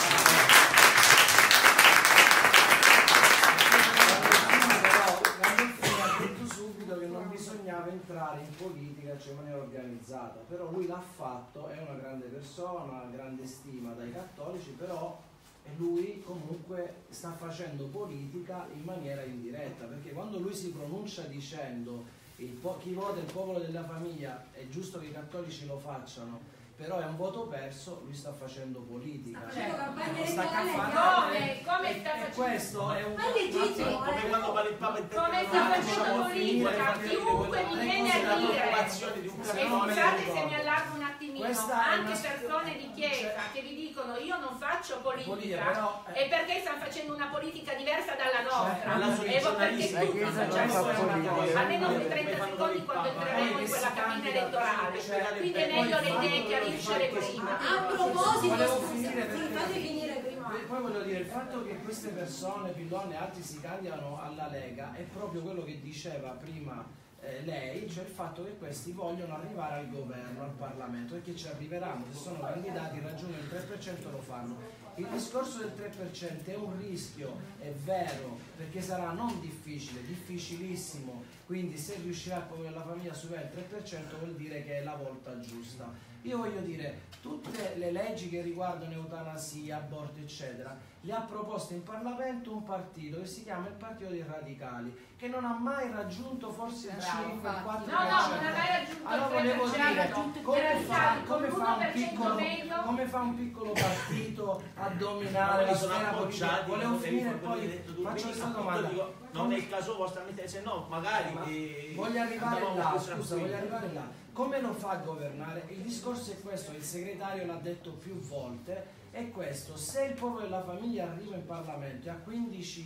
S8: Gambetta, ha detto subito che non bisognava entrare in politica, cioè in maniera organizzata, però lui l'ha fatto, è una grande persona, grande stima dai cattolici, però lui comunque sta facendo politica in maniera indiretta, perché quando lui si pronuncia dicendo il po- chi vota il popolo della famiglia è giusto che i cattolici lo facciano, però è un voto perso, lui sta facendo politica,
S2: Sta facendo campagna
S8: non sta
S2: elettorale,
S8: campando-
S1: come- come
S8: e-
S1: sta
S8: e
S1: facendo-
S8: questo è un
S2: Ma è legittimo,
S8: come
S2: eh.
S8: quando parla il Papa in
S1: Come
S8: tempo
S1: sta
S8: normale,
S1: facendo
S8: diciamo,
S1: politica,
S8: finire,
S1: chiunque
S8: quello-
S1: mi
S8: le
S1: viene
S8: cose,
S1: a
S8: la
S1: dire,
S8: preoccupazione di un
S1: e
S8: cattolico.
S1: scusate se mi allargo un attimino,
S8: Questa è
S1: anche
S8: una-
S1: persone di chiesa che vi dicono io non faccio politica,
S8: Politica, però, eh.
S1: e perché stanno facendo una politica diversa dalla nostra,
S8: alla sua
S1: e vo- perché
S8: giornalistica,
S1: tutti
S3: la Chiesa non
S1: facciamo
S3: fa
S1: politica,
S3: politica.
S1: almeno
S8: Come
S1: per trenta
S8: fanno
S1: secondi
S8: il
S1: quando
S8: Papa,
S1: entreremo
S8: eh,
S1: in
S8: che
S1: quella
S8: si
S1: cabina
S8: candida,
S1: elettorale,
S8: cioè,
S1: quindi è
S8: poi
S1: meglio le
S8: fanno
S1: idee
S8: quello
S1: chiariscere
S8: che fanno
S1: prima.
S2: A proposito,
S8: Volevo
S2: scusa,
S8: finire
S2: sì,
S8: perché-
S2: fate finire prima.
S8: Poi poi voglio dire, il fatto che queste persone, Pillon e altri, si candidano alla Lega è proprio quello che diceva prima eh, lei, cioè il fatto che questi vogliono arrivare al governo, al Parlamento, perché ci arriveranno, se sono candidati raggiungono il tre per cento lo fanno. Il discorso del tre per cento è un rischio, è vero, perché sarà non difficile, difficilissimo, quindi se riuscirà il popolo della famiglia a superare il tre per cento vuol dire che è la volta giusta. Io voglio dire, tutte le leggi che riguardano eutanasia, aborto eccetera, le ha proposte in Parlamento un partito che si chiama il Partito dei Radicali, che non ha mai raggiunto forse il
S2: Bravo,
S8: cinque, il quattro
S1: No,
S8: per cento.
S1: no, non ha mai raggiunto
S8: Allora
S1: il tre per
S8: volevo
S1: cento,
S8: dire,
S1: raggiunto il
S8: come
S1: tre per
S8: fa,
S1: cento,
S8: come
S1: con
S8: fa
S1: l'uno
S8: un
S1: per cento
S8: piccolo,
S1: meglio.
S8: come fa un piccolo partito a dominare
S4: Quelli
S8: la
S4: sono
S8: sfera politica?
S4: appoggiati,
S8: Volevo
S4: non
S8: finire
S4: devi- quello che hai
S8: poi,
S4: detto tu.
S8: faccio
S4: Quindi,
S8: questa
S4: appunto,
S8: domanda.
S4: dico, non è il caso vostro, se no magari
S8: Ma
S4: eh,
S8: voglio arrivare
S4: andavamo
S8: là,
S4: più
S8: scusa,
S4: tranquilli.
S8: voglio arrivare là. Come lo fa a governare? Il discorso è questo, il segretario l'ha detto più volte, è questo: se il popolo della famiglia arriva in Parlamento e ha quindici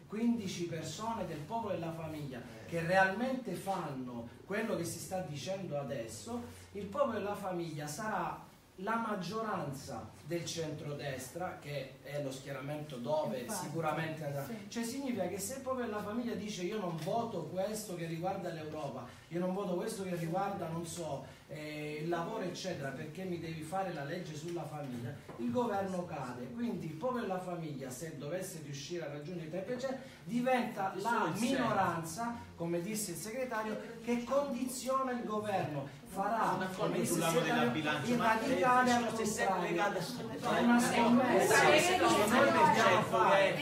S8: quindici persone del Popolo della Famiglia che realmente fanno quello che si sta dicendo adesso, il Popolo della Famiglia sarà la maggioranza del centrodestra, che è lo schieramento dove Infatti, sicuramente andrà. Sì. Cioè significa che se il Popolo della Famiglia dice io non voto questo che riguarda l'Europa, io non voto questo che riguarda, non so, eh, il lavoro eccetera, perché mi devi fare la legge sulla famiglia, il governo cade. Quindi il Popolo della Famiglia, se dovesse riuscire a raggiungere il tre per cento, diventa la minoranza, come disse il segretario, che condiziona il governo, farà come disse il segretario, il radicale al contrario. È una scommessa che noi dobbiamo fare.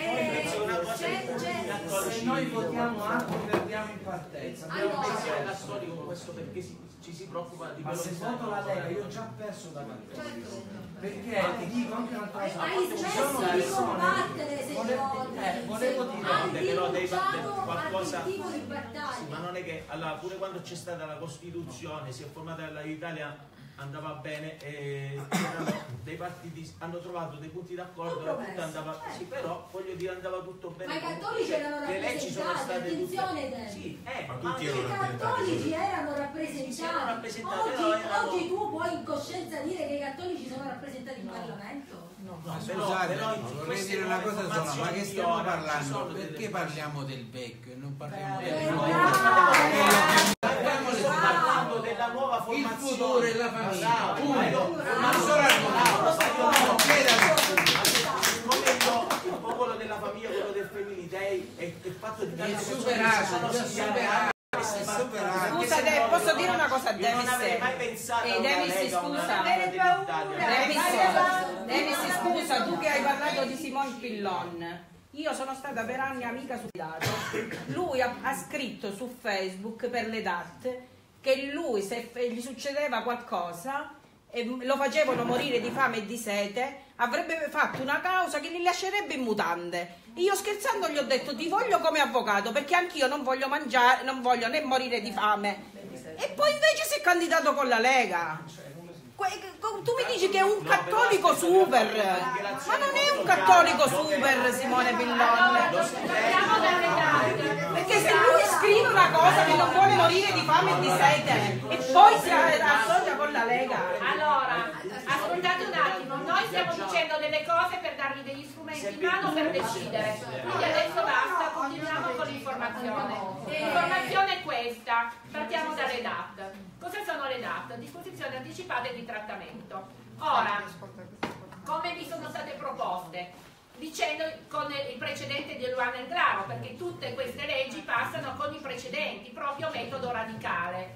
S8: Se noi votiamo altro perdiamo in partenza.
S4: Abbiamo un pensiero cattolico con questo perché si, ci si preoccupa di
S8: ma
S4: quello
S8: se
S4: che
S8: voto la Lega io ho già perso da cattolico, perché ti dico anche un'altra cosa,
S6: hai smesso di combattere se
S8: volevo, eh, volevo dire
S6: hai
S4: però dei,
S6: rinunciato
S4: qualcosa
S6: al tipo di battaglia.
S4: Sì, ma non è che allora, pure quando c'è stata la Costituzione si è formata l'Italia, andava bene e erano dei partiti, hanno trovato dei punti d'accordo, tutto andava sì, però voglio dire andava tutto bene.
S6: Ma i cattolici erano
S4: le leggi sono
S6: rappresentati,
S4: state
S6: attenzione
S4: tutte... sì, eh,
S5: ma
S4: ma
S5: tutti
S6: i cattolici erano rappresentati.
S4: erano rappresentati
S6: oggi,
S4: però erano...
S6: oggi tu puoi in coscienza dire che i cattolici sono rappresentati in Parlamento?
S4: No,
S9: ma
S4: però,
S9: scusate,
S4: però
S9: no, vorrei dire una cosa sola, ma che stiamo parlando? Perché parliamo del vecchio e non parliamo del nuovo?
S4: Parlando della nuova formazione,
S9: il futuro e la famiglia,
S4: ma solo il popolo della famiglia, quello del Family Day è il fatto di
S9: è superato, superato.
S10: Scusa, De, posso dire una cosa a Demis?
S4: Non avrei mai pensato
S10: eh, Demis, scusa.
S6: Demis,
S10: Demis, scusa, tu che hai parlato di Simon Pillon. Io sono stata per anni amica su dato. Lui ha, ha scritto su Facebook per le D A T che lui, se gli succedeva qualcosa e lo facevano morire di fame e di sete, avrebbe fatto una causa che li lascerebbe in mutande. Io scherzando gli ho detto ti voglio come avvocato perché anch'io non voglio mangiare, non voglio né morire di fame. E poi invece si è candidato con la Lega. Tu mi dici che è un cattolico super, ma non è un cattolico super Simone Pillon, perché se lui scrive una cosa che non vuole morire di fame e di sete e poi si associa con la Lega.
S1: Allora, ascoltate un attimo, noi stiamo dicendo delle cose per dargli degli strumenti in mano per decidere, quindi adesso basta, continuiamo con l'informazione. L'informazione è questa, partiamo dalle D A T. Cosa sono le D A T? Disposizioni anticipate di trattamento. Ora, come vi sono state proposte? Dicendo con il precedente di Eluana Englaro, perché tutte queste leggi passano con i precedenti, proprio metodo radicale.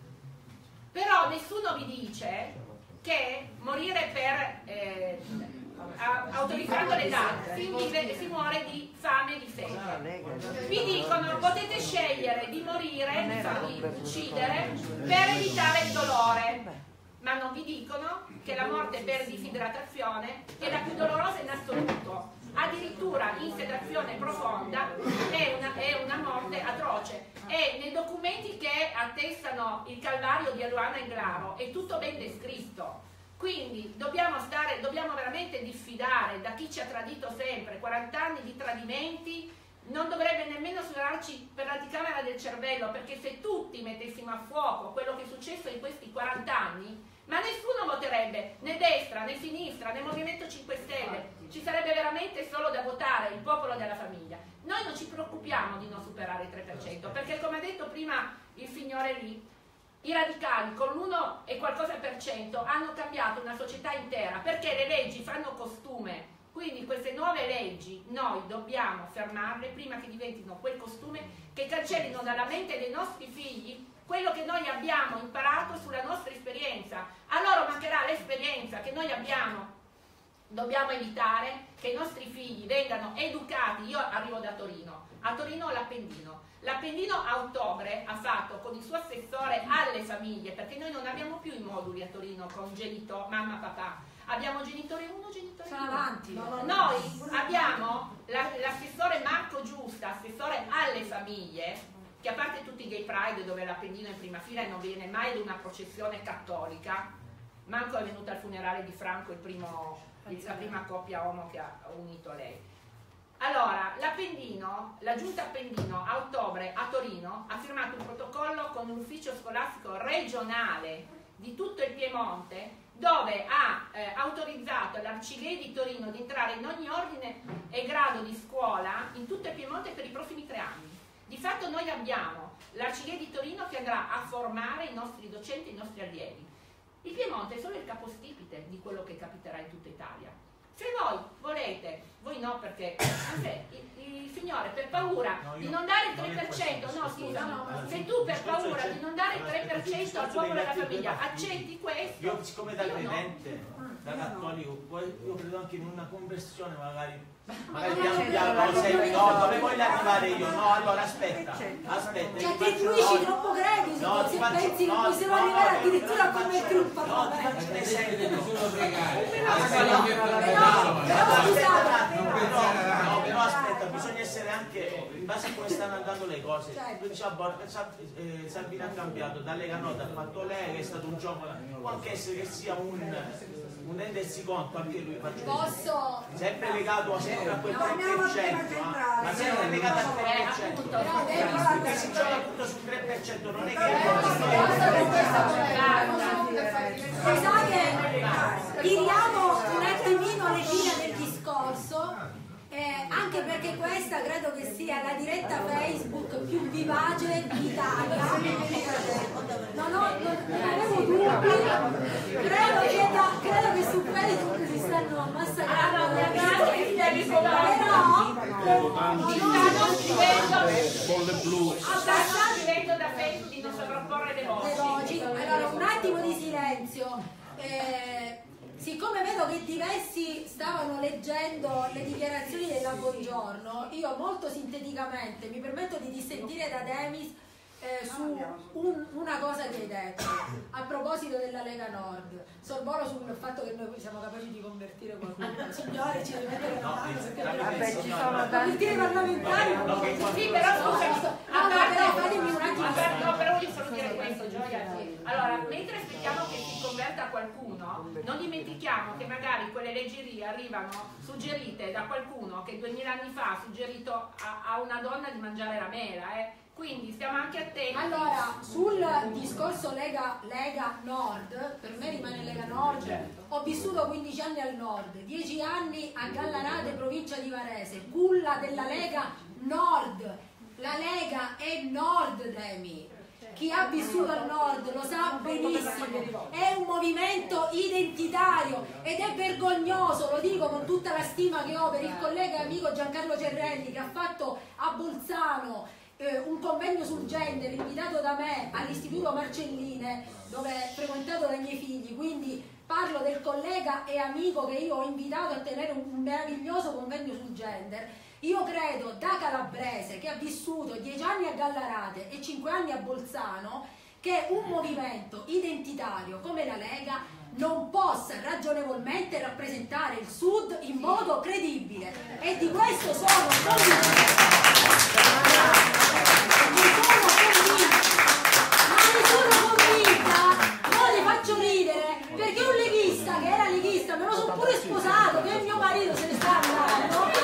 S1: Però nessuno vi dice che morire per eh, autorizzando le D A T si, vive, si muore di fame e di sete. Vi dicono potete scegliere di morire, di farvi uccidere per evitare il dolore, ma non vi dicono che la morte per disidratazione è la più dolorosa in assoluto. Addirittura in sedazione profonda è una, è una morte atroce, e nei documenti che attestano il calvario di Eluana Englaro è tutto ben descritto. Quindi dobbiamo, stare, dobbiamo veramente diffidare da chi ci ha tradito sempre. Quaranta anni di tradimenti non dovrebbe nemmeno suonarci per l'anticamera del cervello, perché se tutti mettessimo a fuoco quello che è successo in questi quaranta anni, ma nessuno voterebbe né destra né sinistra né Movimento cinque Stelle, ci sarebbe veramente solo da votare il popolo della famiglia. Noi non ci preoccupiamo di non superare il tre per cento, perché come ha detto prima il signore lì, i radicali con l'uno e qualcosa per cento hanno cambiato una società intera, perché le leggi fanno costume. Quindi queste nuove leggi noi dobbiamo fermarle prima che diventino quel costume che cancellino dalla mente dei nostri figli quello che noi abbiamo imparato sulla nostra esperienza. A loro mancherà l'esperienza che noi abbiamo. Dobbiamo evitare che i nostri figli vengano educati. Io arrivo da Torino, a Torino ho l'Appendino. L'Appendino a ottobre ha fatto con il suo assessore alle famiglie, perché noi non abbiamo più i moduli a Torino con genitore, mamma, papà, abbiamo genitore uno, genitore
S2: sono
S1: due.
S2: avanti. No, no, no.
S1: Noi abbiamo l'assessore Marco Giusta, assessore alle famiglie, che a parte tutti i gay pride dove l'Appendino è in prima fila e non viene mai ad una processione cattolica, manco è venuto al funerale di Franco, il primo, la prima coppia uomo che ha unito lei. Allora, l'Appendino, la giunta Appendino a ottobre a Torino ha firmato un protocollo con l'ufficio scolastico regionale di tutto il Piemonte, dove ha eh, autorizzato l'Arcigay di Torino di entrare in ogni ordine e grado di scuola in tutto il Piemonte per i prossimi tre anni. Di fatto noi abbiamo l'Arcigay di Torino che andrà a formare i nostri docenti e i nostri allievi. Il Piemonte è solo il capostipite di quello che capiterà in tutta Italia. Se voi volete, voi no perché se il, il signore per paura no, di non dare il tre per cento, no scusa, no, se tu per paura di non dare il tre per cento al popolo e alla famiglia accetti questo,
S4: io siccome da credente,
S1: no.
S4: da cattolico, io credo anche in una conversione magari. Magari piano piano, se, no, dove voglio arrivare io? No, allora aspetta, aspetta.
S2: Ti attribuisci troppo credito,
S4: no,
S2: se
S4: faccio,
S2: pensi
S4: no,
S2: che possiamo
S4: no,
S2: arrivare
S4: no,
S2: addirittura a convertire un
S4: papà. No, ti faccio un esempio.
S9: Nessuno pregare.
S4: No, però aspetta, bisogna essere anche, in base a come stanno andando le cose. Salvini ha cambiato, da Lega Nord ha fatto Lega, è stato un gioco, può anche essere che sia un... un rendersi conto anche lui, faccio
S2: posso
S4: sempre legato a sempre a quel tre per cento, ma sempre legato al tre per cento, perché si gioca tutto sul tre per cento, non è che
S2: scusate, tiriamo un attimino le fila del discorso. Eh, anche perché questa credo che sia la diretta Facebook più vivace d'Italia. Non ho, non, non avevo dubbi, credo che, da, credo che su Facebook si stanno massacrando,
S5: con le blu.
S1: Stanno scrivendo da Facebook di non sovrapporre le voci.
S2: Allora, un attimo di silenzio. Eh, Siccome vedo che diversi stavano leggendo le dichiarazioni della Buongiorno, io molto sinteticamente mi permetto di dissentire da Demis eh, su un, una cosa che hai detto a proposito della Lega Nord. Sorvolo sul fatto che noi siamo capaci di convertire qualcuno. Signore, ci deve mettere una mano perché
S3: vabbè, ci sono
S2: convertire i parlamentari.
S1: No, no, sì, però scusami,
S2: no, no, però fatemi un attimo.
S1: No, però voglio solo dire questo, Gioia. Allora, mentre aspettiamo che si converta qualcuno, non dimentichiamo che magari quelle leggi lì arrivano suggerite da qualcuno che duemila anni fa ha suggerito a, a una donna di mangiare la mela, eh. Quindi stiamo anche attenti.
S2: Allora, sul discorso Lega, Lega Nord, per me rimane Lega Nord, certo. Ho vissuto quindici anni al nord, dieci anni a Gallarate, provincia di Varese, culla della Lega Nord. La Lega è Nord, Demi. Chi ha vissuto al nord lo sa benissimo, è un movimento identitario ed è vergognoso, lo dico con tutta la stima che ho per il collega e amico Giancarlo Cerrelli, che ha fatto a Bolzano eh, un convegno sul gender invitato da me all'Istituto Marcelline, dove è frequentato dai miei figli, quindi parlo del collega e amico che io ho invitato a tenere un meraviglioso convegno sul gender. Io credo, da calabrese che ha vissuto dieci anni a Gallarate e cinque anni a Bolzano, che un movimento identitario come la Lega non possa ragionevolmente rappresentare il Sud in modo credibile, e di questo sono convinta. Ma ne sono convinta, non li faccio ridere, perché un leghista che era leghista, me lo sono pure sposato, che mio marito se ne sta andando.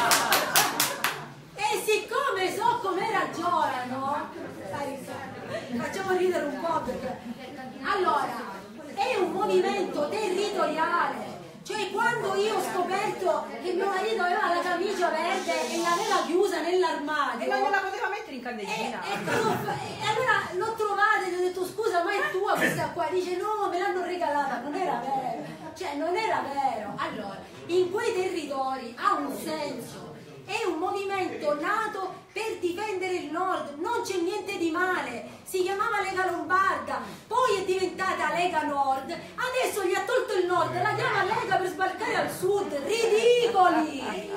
S2: E siccome so come ragionano, facciamo ridere un po' perché... Allora, è un movimento territoriale. Cioè, quando io ho scoperto che mio marito aveva la camicia verde e l'aveva chiusa nell'armadio...
S10: E non gliela poteva mettere in candeggina.
S2: E, e, e allora l'ho trovata e gli ho detto: scusa, ma è tua questa qua? Dice: no, me l'hanno regalata. Non era vero. Cioè, non era vero. Allora, in quei territori ha un senso. È un movimento nato per difendere il nord, non c'è niente di male. Si chiamava Lega Lombarda, poi è diventata Lega Nord, adesso gli ha tolto il nord, la chiama Lega per sbarcare al sud. Ridicoli!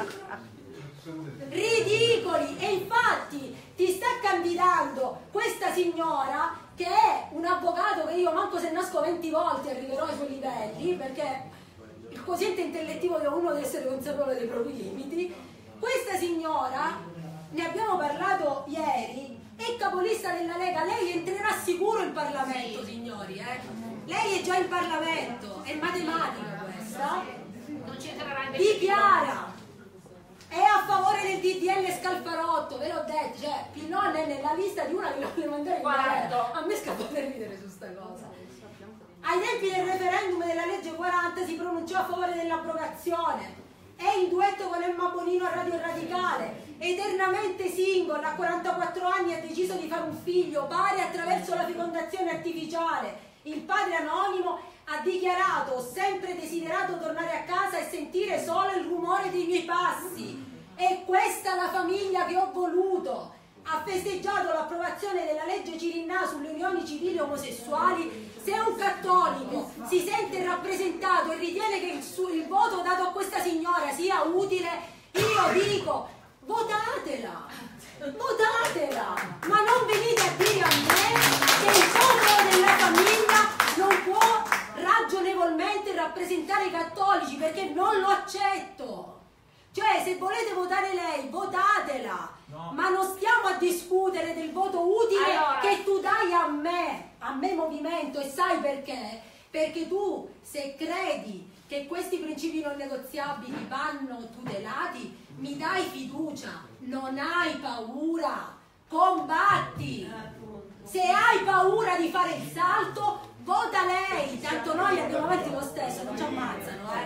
S2: Ridicoli! E infatti ti sta candidando questa signora, che è un avvocato che io manco se nasco venti volte arriverò ai suoi livelli, perché il quoziente intellettivo di uno deve essere consapevole dei propri limiti. Questa signora, ne abbiamo parlato ieri, è capolista della Lega. Lei entrerà sicuro in Parlamento, signori, eh? Lei è già in Parlamento, è matematica questa.
S1: Non ci entrerà in
S2: Dichiara, è a favore come nel D D L Scalfarotto, ve l'ho detto, cioè Pillon è nella lista di una che lo vuole mandare in galera. A me scappa per ridere su sta cosa. Ai tempi del referendum della legge quaranta si pronunciò a favore dell'abrogazione e in duetto con Emma Bonino a Radio Radicale, eternamente single, a quarantaquattro anni ha deciso di fare un figlio pari attraverso la fecondazione artificiale. Il padre anonimo ha dichiarato: ho sempre desiderato tornare a casa e sentire solo il rumore dei miei passi. È questa la famiglia che ho voluto. Ha festeggiato l'approvazione della legge Cirinnà sulle unioni civili omosessuali. Se un cattolico si sente rappresentato e ritiene che il, suo, il voto dato a questa signora sia utile, io dico votatela, votatela, ma non venite a dire a me che il popolo della famiglia non può ragionevolmente rappresentare i cattolici, perché non lo accetto. Cioè, se volete votare lei, votatela, no. Ma non stiamo a discutere del voto utile allora. Che tu dai a me, a me movimento, e sai perché? Perché tu, se credi che questi principi non negoziabili vanno tutelati, mi dai fiducia, non hai paura, combatti. Se hai paura di fare il salto, vota lei, tanto noi andiamo avanti lo stesso, non ci ammazzano. Eh.